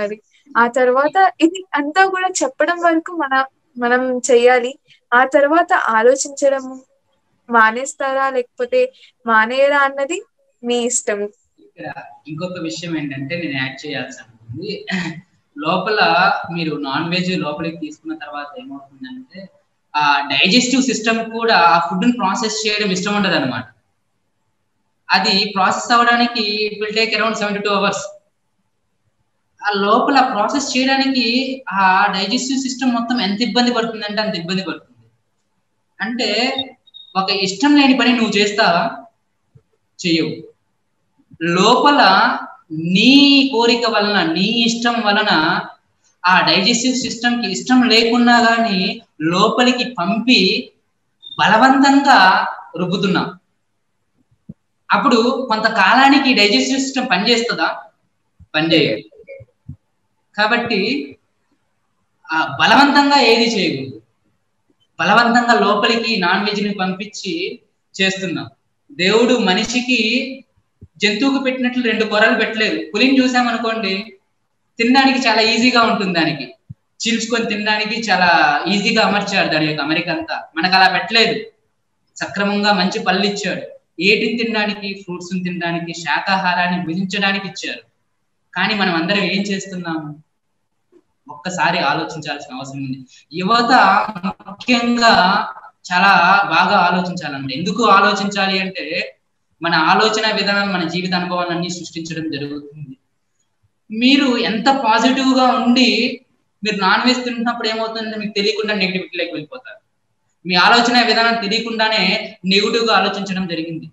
ఆ తర్వాత ఇది అంతా కూడా చెప్పడం వరకు మన మనం చెయ్యాలి. ఆ తర్వాత ఆలోచించడం మానేస్తారా లేకపోతే మానేయరా అన్నది మీ ఇష్టము. ఇక్కడ ఇంకొక విషయం ఏంటంటే నేను యాడ్ చేయాల్సి ఉంటుంది. లోపల మీరు నాన్ వెజ్ లోపలికి తీసుకున్న తర్వాత ఏమవుతుందంటే ఆ డైజెస్టివ్ సిస్టమ్ కూడా ఆ ఫుడ్ ని ప్రాసెస్ చేయడం ఇష్టం ఉండదు అనమాట. అది ప్రాసెస్ అవ్వడానికి it will take around seventy two hours. ఆ లోపల ప్రాసెస్ చేయడానికి ఆ డైజెస్టివ్ సిస్టమ్ మొత్తం ఎంత ఇబ్బంది పడుతుందంటే అంత ఇబ్బంది పడుతుంది. అంటే ఒక ఇష్టం లేని పని నువ్వు చేస్తావా? చెయ్యవు. లోపల నీ కోరిక వలన నీ ఇష్టం వలన ఆ డైజెస్టివ్ సిస్టమ్ కి ఇష్టం లేకున్నా కానీ లోపలికి పంపి బలవంతంగా రుబ్బుతున్నాం. అప్పుడు కొంతకాలానికి డైజెస్టివ్ సిస్టమ్ పనిచేస్తుందా? పనిచేయదు. కాబట్టి ఆ బలవంతంగా ఏది చేయకూడదు. బలవంతంగా లోపలికి నాన్ వెజ్ ని పంపించి చేస్తున్నాం. దేవుడు మనిషికి జంతువుకు పెట్టినట్లు రెండు కొరలు పెట్టలేదు. పులిని చూసామనుకోండి, తినడానికి చాలా ఈజీగా ఉంటుంది, దానికి చీల్చుకొని తినడానికి చాలా ఈజీగా అమర్చాడు దాని యొక్క అమెరికంతా. మనకు అలా పెట్టలేదు. సక్రమంగా మంచి పళ్ళు ఇచ్చాడు. ఏటిని తినడానికి? ఫ్రూట్స్ తినడానికి, శాకాహారాన్ని భుజించడానికి ఇచ్చారు. కానీ మనం అందరం ఏం చేస్తున్నాము? ఒక్కసారి ఆలోచించాల్సిన అవసరం ఉంది. యువత ముఖ్యంగా చాలా బాగా ఆలోచించాలంటే, ఎందుకు ఆలోచించాలి అంటే మన ఆలోచన విధానం మన జీవిత అనుభవాలన్నీ సృష్టించడం జరుగుతుంది. మీరు ఎంత పాజిటివ్ గా ఉండి మీరు నాన్ వెజ్ తింటున్నప్పుడు ఏమవుతుందంటే మీకు తెలియకుండా నెగిటివిటీలోకి వెళ్ళిపోతారు. మీ ఆలోచన విధానం తెలియకుండానే నెగిటివ్ గా ఆలోచించడం జరిగింది.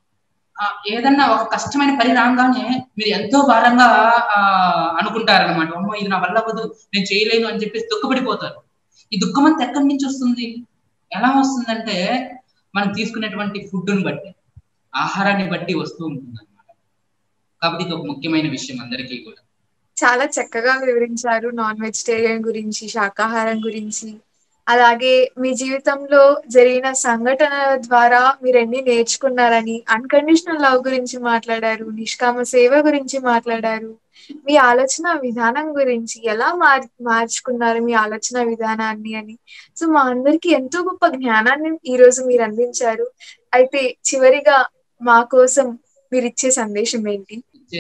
ఏదన్నా ఒక కష్టమైన పని రాగానే మీరు ఎంతో భారంగా ఆ అనుకుంటారనమాట. అమ్మో ఇది నా వల్ల వద్దు, నేను చేయలేను అని చెప్పేసి దుఃఖపడిపోతారు. ఈ దుఃఖం అంతా ఎక్కడి నుంచి వస్తుంది? ఎలా వస్తుందంటే మనం తీసుకునేటువంటి ఫుడ్ని బట్టి, ఆహారాన్ని బట్టి వస్తూ ఉంటుంది అనమాట. కాబట్టి ఇది ఒక ముఖ్యమైన విషయం అందరికీ కూడా. చాలా చక్కగా వివరించారు నాన్ వెజిటేరియన్ గురించి, శాకాహారం గురించి. అలాగే మీ జీవితంలో జరిగిన సంఘటనల ద్వారా మీరు ఎన్ని నేర్చుకున్నారని, అన్కండిషనల్ లవ్ గురించి మాట్లాడారు, నిష్కామ సేవ గురించి మాట్లాడారు, మీ ఆలోచన విధానం గురించి ఎలా మార్ మార్చుకున్నారు మీ ఆలోచన విధానాన్ని అని. సో మా అందరికి ఎంతో గొప్ప జ్ఞానాన్ని ఈ రోజు మీరు అందించారు. అయితే చివరిగా మా కోసం మీరు ఇచ్చే సందేశం ఏంటి?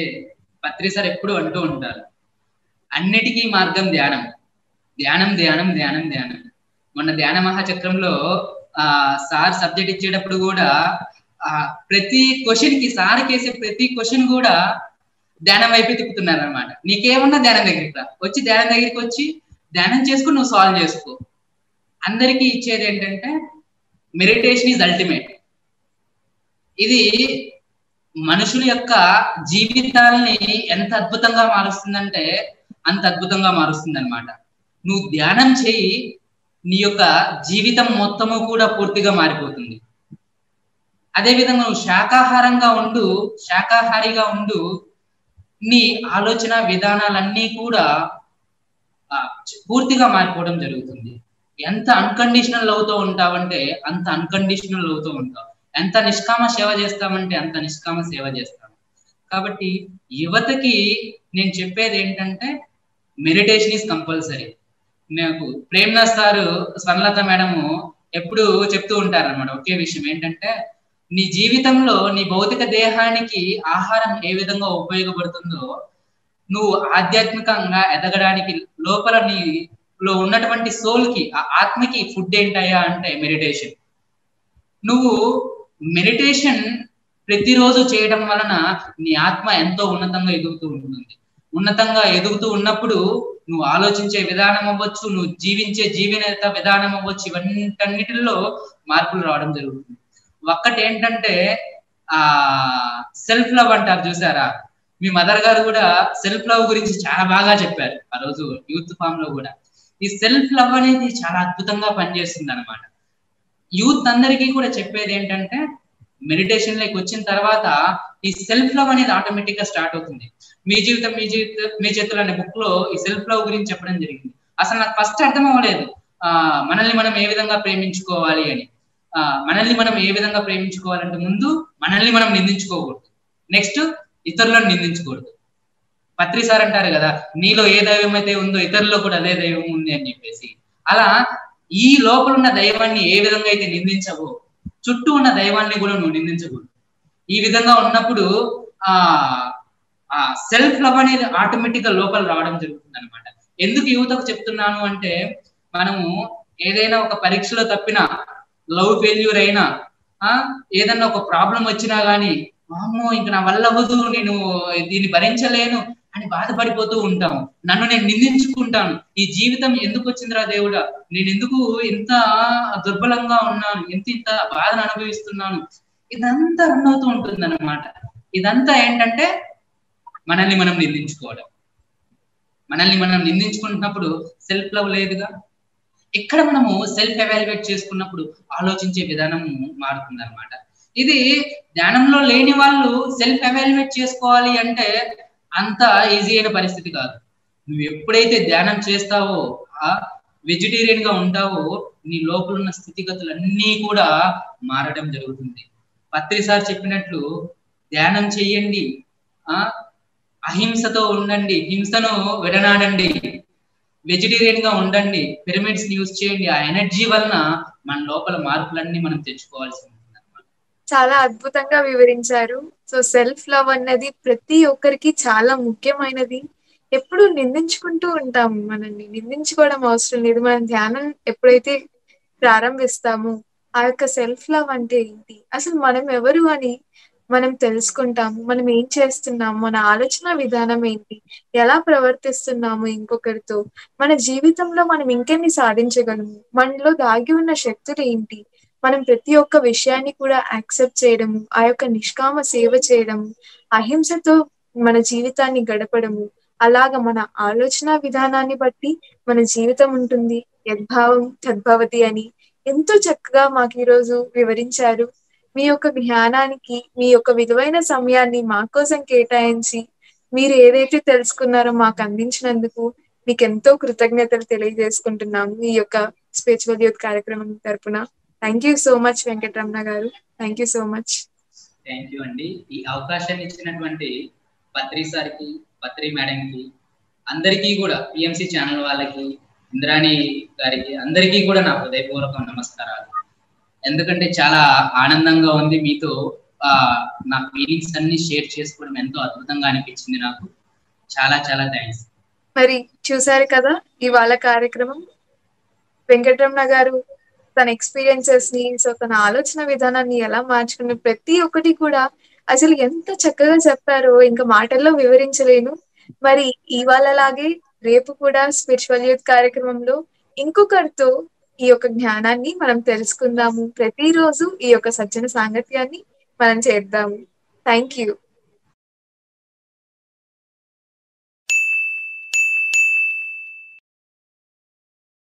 పత్రి సార్ ఎప్పుడు అంటూ ఉంటారు, అన్నిటికీ మార్గం ధ్యానం, ధ్యానం ధ్యానం ధ్యానం ధ్యానం. మొన్న ధ్యాన మహాచక్రంలో ఆ సార్ సబ్జెక్ట్ ఇచ్చేటప్పుడు కూడా ఆ ప్రతి క్వశ్చన్ కి సార్ కేసే ప్రతి క్వశ్చన్ కూడా ధ్యానం వైపు తిప్పుతున్నారు అనమాట. నీకేమన్నా ధ్యానం దగ్గరికి రా, వచ్చి ధ్యానం దగ్గరికి వచ్చి ధ్యానం చేసుకుని నువ్వు సాల్వ్ చేసుకో. అందరికీ ఇచ్చేది ఏంటంటే మెడిటేషన్ ఈజ్ అల్టిమేట్. ఇది మనుషుల యొక్క జీవితాల్ని ఎంత అద్భుతంగా మారుస్తుందంటే అంత అద్భుతంగా మారుస్తుంది అనమాట. నువ్వు ధ్యానం చేయి, నీ యొక్క జీవితం మొత్తము కూడా పూర్తిగా మారిపోతుంది. అదేవిధంగా నువ్వు శాకాహారంగా ఉండు, శాకాహారిగా ఉండు, నీ ఆలోచన విధానాలన్నీ కూడా పూర్తిగా మారిపోవడం జరుగుతుంది. ఎంత అన్కండిషనల్ అవుతూ ఉంటావంటే అంత అన్కండిషనల్ అవుతూ ఉంటావు. ఎంత నిష్కామ సేవ చేస్తామంటే అంత నిష్కామ సేవ చేస్తాం. కాబట్టి యువతకి నేను చెప్పేది ఏంటంటే మెడిటేషన్ ఈజ్ కంపల్సరీ. నాకు ప్రేమ్నాథ్ సారు, స్వర్ణలత మేడము ఎప్పుడు చెప్తూ ఉంటారు అనమాట ఒకే విషయం ఏంటంటే, నీ జీవితంలో నీ భౌతిక దేహానికి ఆహారం ఏ విధంగా ఉపయోగపడుతుందో నువ్వు ఆధ్యాత్మికంగా ఎదగడానికి లోపల నీలో ఉన్నటువంటి సోల్ కి, ఆ ఆత్మకి ఫుడ్ ఏంటయ్యా అంటే మెడిటేషన్. నువ్వు మెడిటేషన్ ప్రతిరోజు చేయడం వలన నీ ఆత్మ ఎంతో ఉన్నతంగా ఎదుగుతూ ఉంటుంది. ఉన్నతంగా ఎదుగుతూ ఉన్నప్పుడు నువ్వు ఆలోచించే విధానం అవ్వచ్చు, నువ్వు జీవించే జీవనేత విధానం అవ్వచ్చు, ఇవన్నిటిలో మార్పులు రావడం జరుగుతుంది. ఒక్కటి ఏంటంటే ఆ సెల్ఫ్ లవ్ అంటారు చూసారా, మీ మదర్ గారు కూడా సెల్ఫ్ లవ్ గురించి చాలా బాగా చెప్పారు ఆ రోజు యూత్ ఫామ్ లో కూడా. ఈ సెల్ఫ్ లవ్ అనేది చాలా అద్భుతంగా పనిచేస్తుంది అనమాట. యూత్ అందరికీ కూడా చెప్పేది ఏంటంటే మెడిటేషన్ లోకి వచ్చిన తర్వాత ఈ సెల్ఫ్ లవ్ అనేది ఆటోమేటిక్ గా స్టార్ట్ అవుతుంది. మీ జీవితం మీ జీవితం మీ చేతులు అనే బుక్ లో ఈ సెల్ఫ్ లవ్ గురించి చెప్పడం జరిగింది. అసలు నాకు ఫస్ట్ అర్థం అవ్వలేదు ఆ మనల్ని మనం ఏ విధంగా ప్రేమించుకోవాలి అని. ఆ మనల్ని మనం ఏ విధంగా ప్రేమించుకోవాలంటే ముందు మనల్ని మనం నిందించుకోకూడదు, నెక్స్ట్ ఇతరులను నిందించకూడదు. పత్రి సార్ అంటారు కదా, నీలో ఏ దైవం అయితే ఉందో ఇతరుల్లో కూడా అదే దైవం ఉంది అని చెప్పేసి. అలా ఈ లోపల ఉన్న దైవాన్ని ఏ విధంగా అయితే నిందించవో చుట్టూ ఉన్న దైవాన్ని కూడా నువ్వు నిందించకూడదు. ఈ విధంగా ఉన్నప్పుడు ఆ ఆ సెల్ఫ్ లవ్ అనేది ఆటోమేటిక్ గా లోపల రావడం జరుగుతుంది అనమాట. ఎందుకు యువతకు చెప్తున్నాను అంటే, మనము ఏదైనా ఒక పరీక్షలో తప్పినా, లవ్ ఫెయిల్యూర్ అయినా, ఆ ఏదన్నా ఒక ప్రాబ్లం వచ్చినా గానీ, అమ్మో ఇంక నా వల్ల అవ్వదు, నేను దీన్ని భరించలేను అని బాధపడిపోతూ ఉంటాము. నన్ను నేను నిందించుకుంటాను, ఈ జీవితం ఎందుకు వచ్చిందిరా దేవుడా, నేను ఎందుకు ఇంత దుర్బలంగా ఉన్నాను, ఎంత ఇంత బాధను అనుభవిస్తున్నాను, ఇదంతా రన్ అవుతూ ఉంటుంది అన్నమాట. ఇదంతా ఏంటంటే మనల్ని మనం నిందించుకోవడం. మనల్ని మనం నిందించుకుంటున్నప్పుడు సెల్ఫ్ లవ్ లేదుగా. ఇక్కడ మనము సెల్ఫ్ ఎవాల్యుయేట్ చేసుకున్నప్పుడు ఆలోచించే విధానం మారుతుంది అనమాట. ఇది ధ్యానంలో లేని వాళ్ళు సెల్ఫ్ ఎవాల్యుయేట్ చేసుకోవాలి అంటే అంత ఈజీ అయిన పరిస్థితి కాదు. నువ్వు ఎప్పుడైతే ధ్యానం చేస్తావో, ఆ వెజిటేరియన్ గా ఉంటావో, నీ లోపల ఉన్న స్థితిగతులన్నీ కూడా మారడం జరుగుతుంది. పత్రి సార్ చెప్పినట్లు ధ్యానం చెయ్యండి, ఆ అహింసతో ఉండండి, హింసను విడనాడండి, వెజిటేరియన్ గా ఉండండి, పిరమిడ్స్ యూజ్ చేయండి. ఆ ఎనర్జీ వలన మన లోపల మార్పులన్నీ మనం తెచ్చుకోవాల్సి ఉంటుంది అన్నమాట. చాలా అద్భుతంగా వివరించారు. సో సెల్ఫ్ లవ్ అన్నది ప్రతి ఒక్కరికి చాలా ముఖ్యమైనది. ఎప్పుడు నిందించుకుంటూ ఉంటాం, మనల్ని నిందించుకోవడం అవసరం లేదు. మనం ధ్యానం ఎప్పుడైతే ప్రారంభిస్తామో ఆ యొక్క సెల్ఫ్ లవ్ అంటే ఏంటి, అసలు మనం ఎవరు అని మనం తెలుసుకుంటాము. మనం ఏం చేస్తున్నాము, మన ఆలోచన విధానం ఏంటి, ఎలా ప్రవర్తిస్తున్నాము ఇంకొకరితో, మన జీవితంలో మనం ఇంకెన్ని సాధించగలము, మనలో దాగి ఉన్న శక్తులు ఏంటి, మనం ప్రతి ఒక్క విషయాన్ని కూడా యాక్సెప్ట్ చేయడము, ఆ యొక్క నిష్కామ సేవ చేయడము, అహింసతో మన జీవితాన్ని గడపడము, అలాగ మన ఆలోచన విధానాన్ని బట్టి మన జీవితం ఉంటుంది. యద్భావం తద్భవతి అని ఎంతో చక్కగా మాకు ఈరోజు వివరించారు. మీ యొక్క జ్ఞానానికి, మీ యొక్క విలువైన సమయాన్ని మా కోసం కేటాయించి మీరు ఏదైతే తెలుసుకున్నారో మాకు అందించినందుకు మీకు ఎంతో కృతజ్ఞతలు తెలియజేసుకుంటున్నాము ఈ యొక్క స్పిరిచువల్ యూత్ కార్యక్రమం తరపున. Thank you so much Venkataramana గారు. Thank you so much. Thank you అండి. ఈ అవకాశాన్ని ఇచ్చినటువంటి పత్రి సార్కి, పత్రి మేడంకి, అందరికీ కూడా పిఎంసి ఛానల్ వాళ్ళకి, ఇంద్రాణి గారికి, అందరికీ కూడా నా హృదయపూర్వక నమస్కారాలు. ఎందుకంటే చాలా ఆనందంగా ఉంది మీతో ఆ నా ఫీలింగ్స్ అన్ని షేర్ చేసుకోవడం ఎంతో అద్భుతంగా అనిపించింది నాకు. చాలా చాలా థ్యాంక్స్. మరి చూసారు కదా ఇవాళ కార్యక్రమం. వెంకటరమణ గారు తన ఎక్స్పీరియన్సెస్ ని, సో తన ఆలోచన విధానాన్ని ఎలా మార్చుకున్న ప్రతి ఒక్కటి కూడా అసలు ఎంత చక్కగా చెప్పారో ఇంకా మాటల్లో వివరించలేను. మరి ఇవాళలాగే రేపు కూడా స్పిరిచువల్ యూత్ కార్యక్రమంలో ఇంకొకరితో ఈ యొక్క జ్ఞానాన్ని మనం తెలుసుకుందాము. ప్రతిరోజు ఈ యొక్క సజ్జన సాంగత్యాన్ని మనం చేద్దాము. Thank you.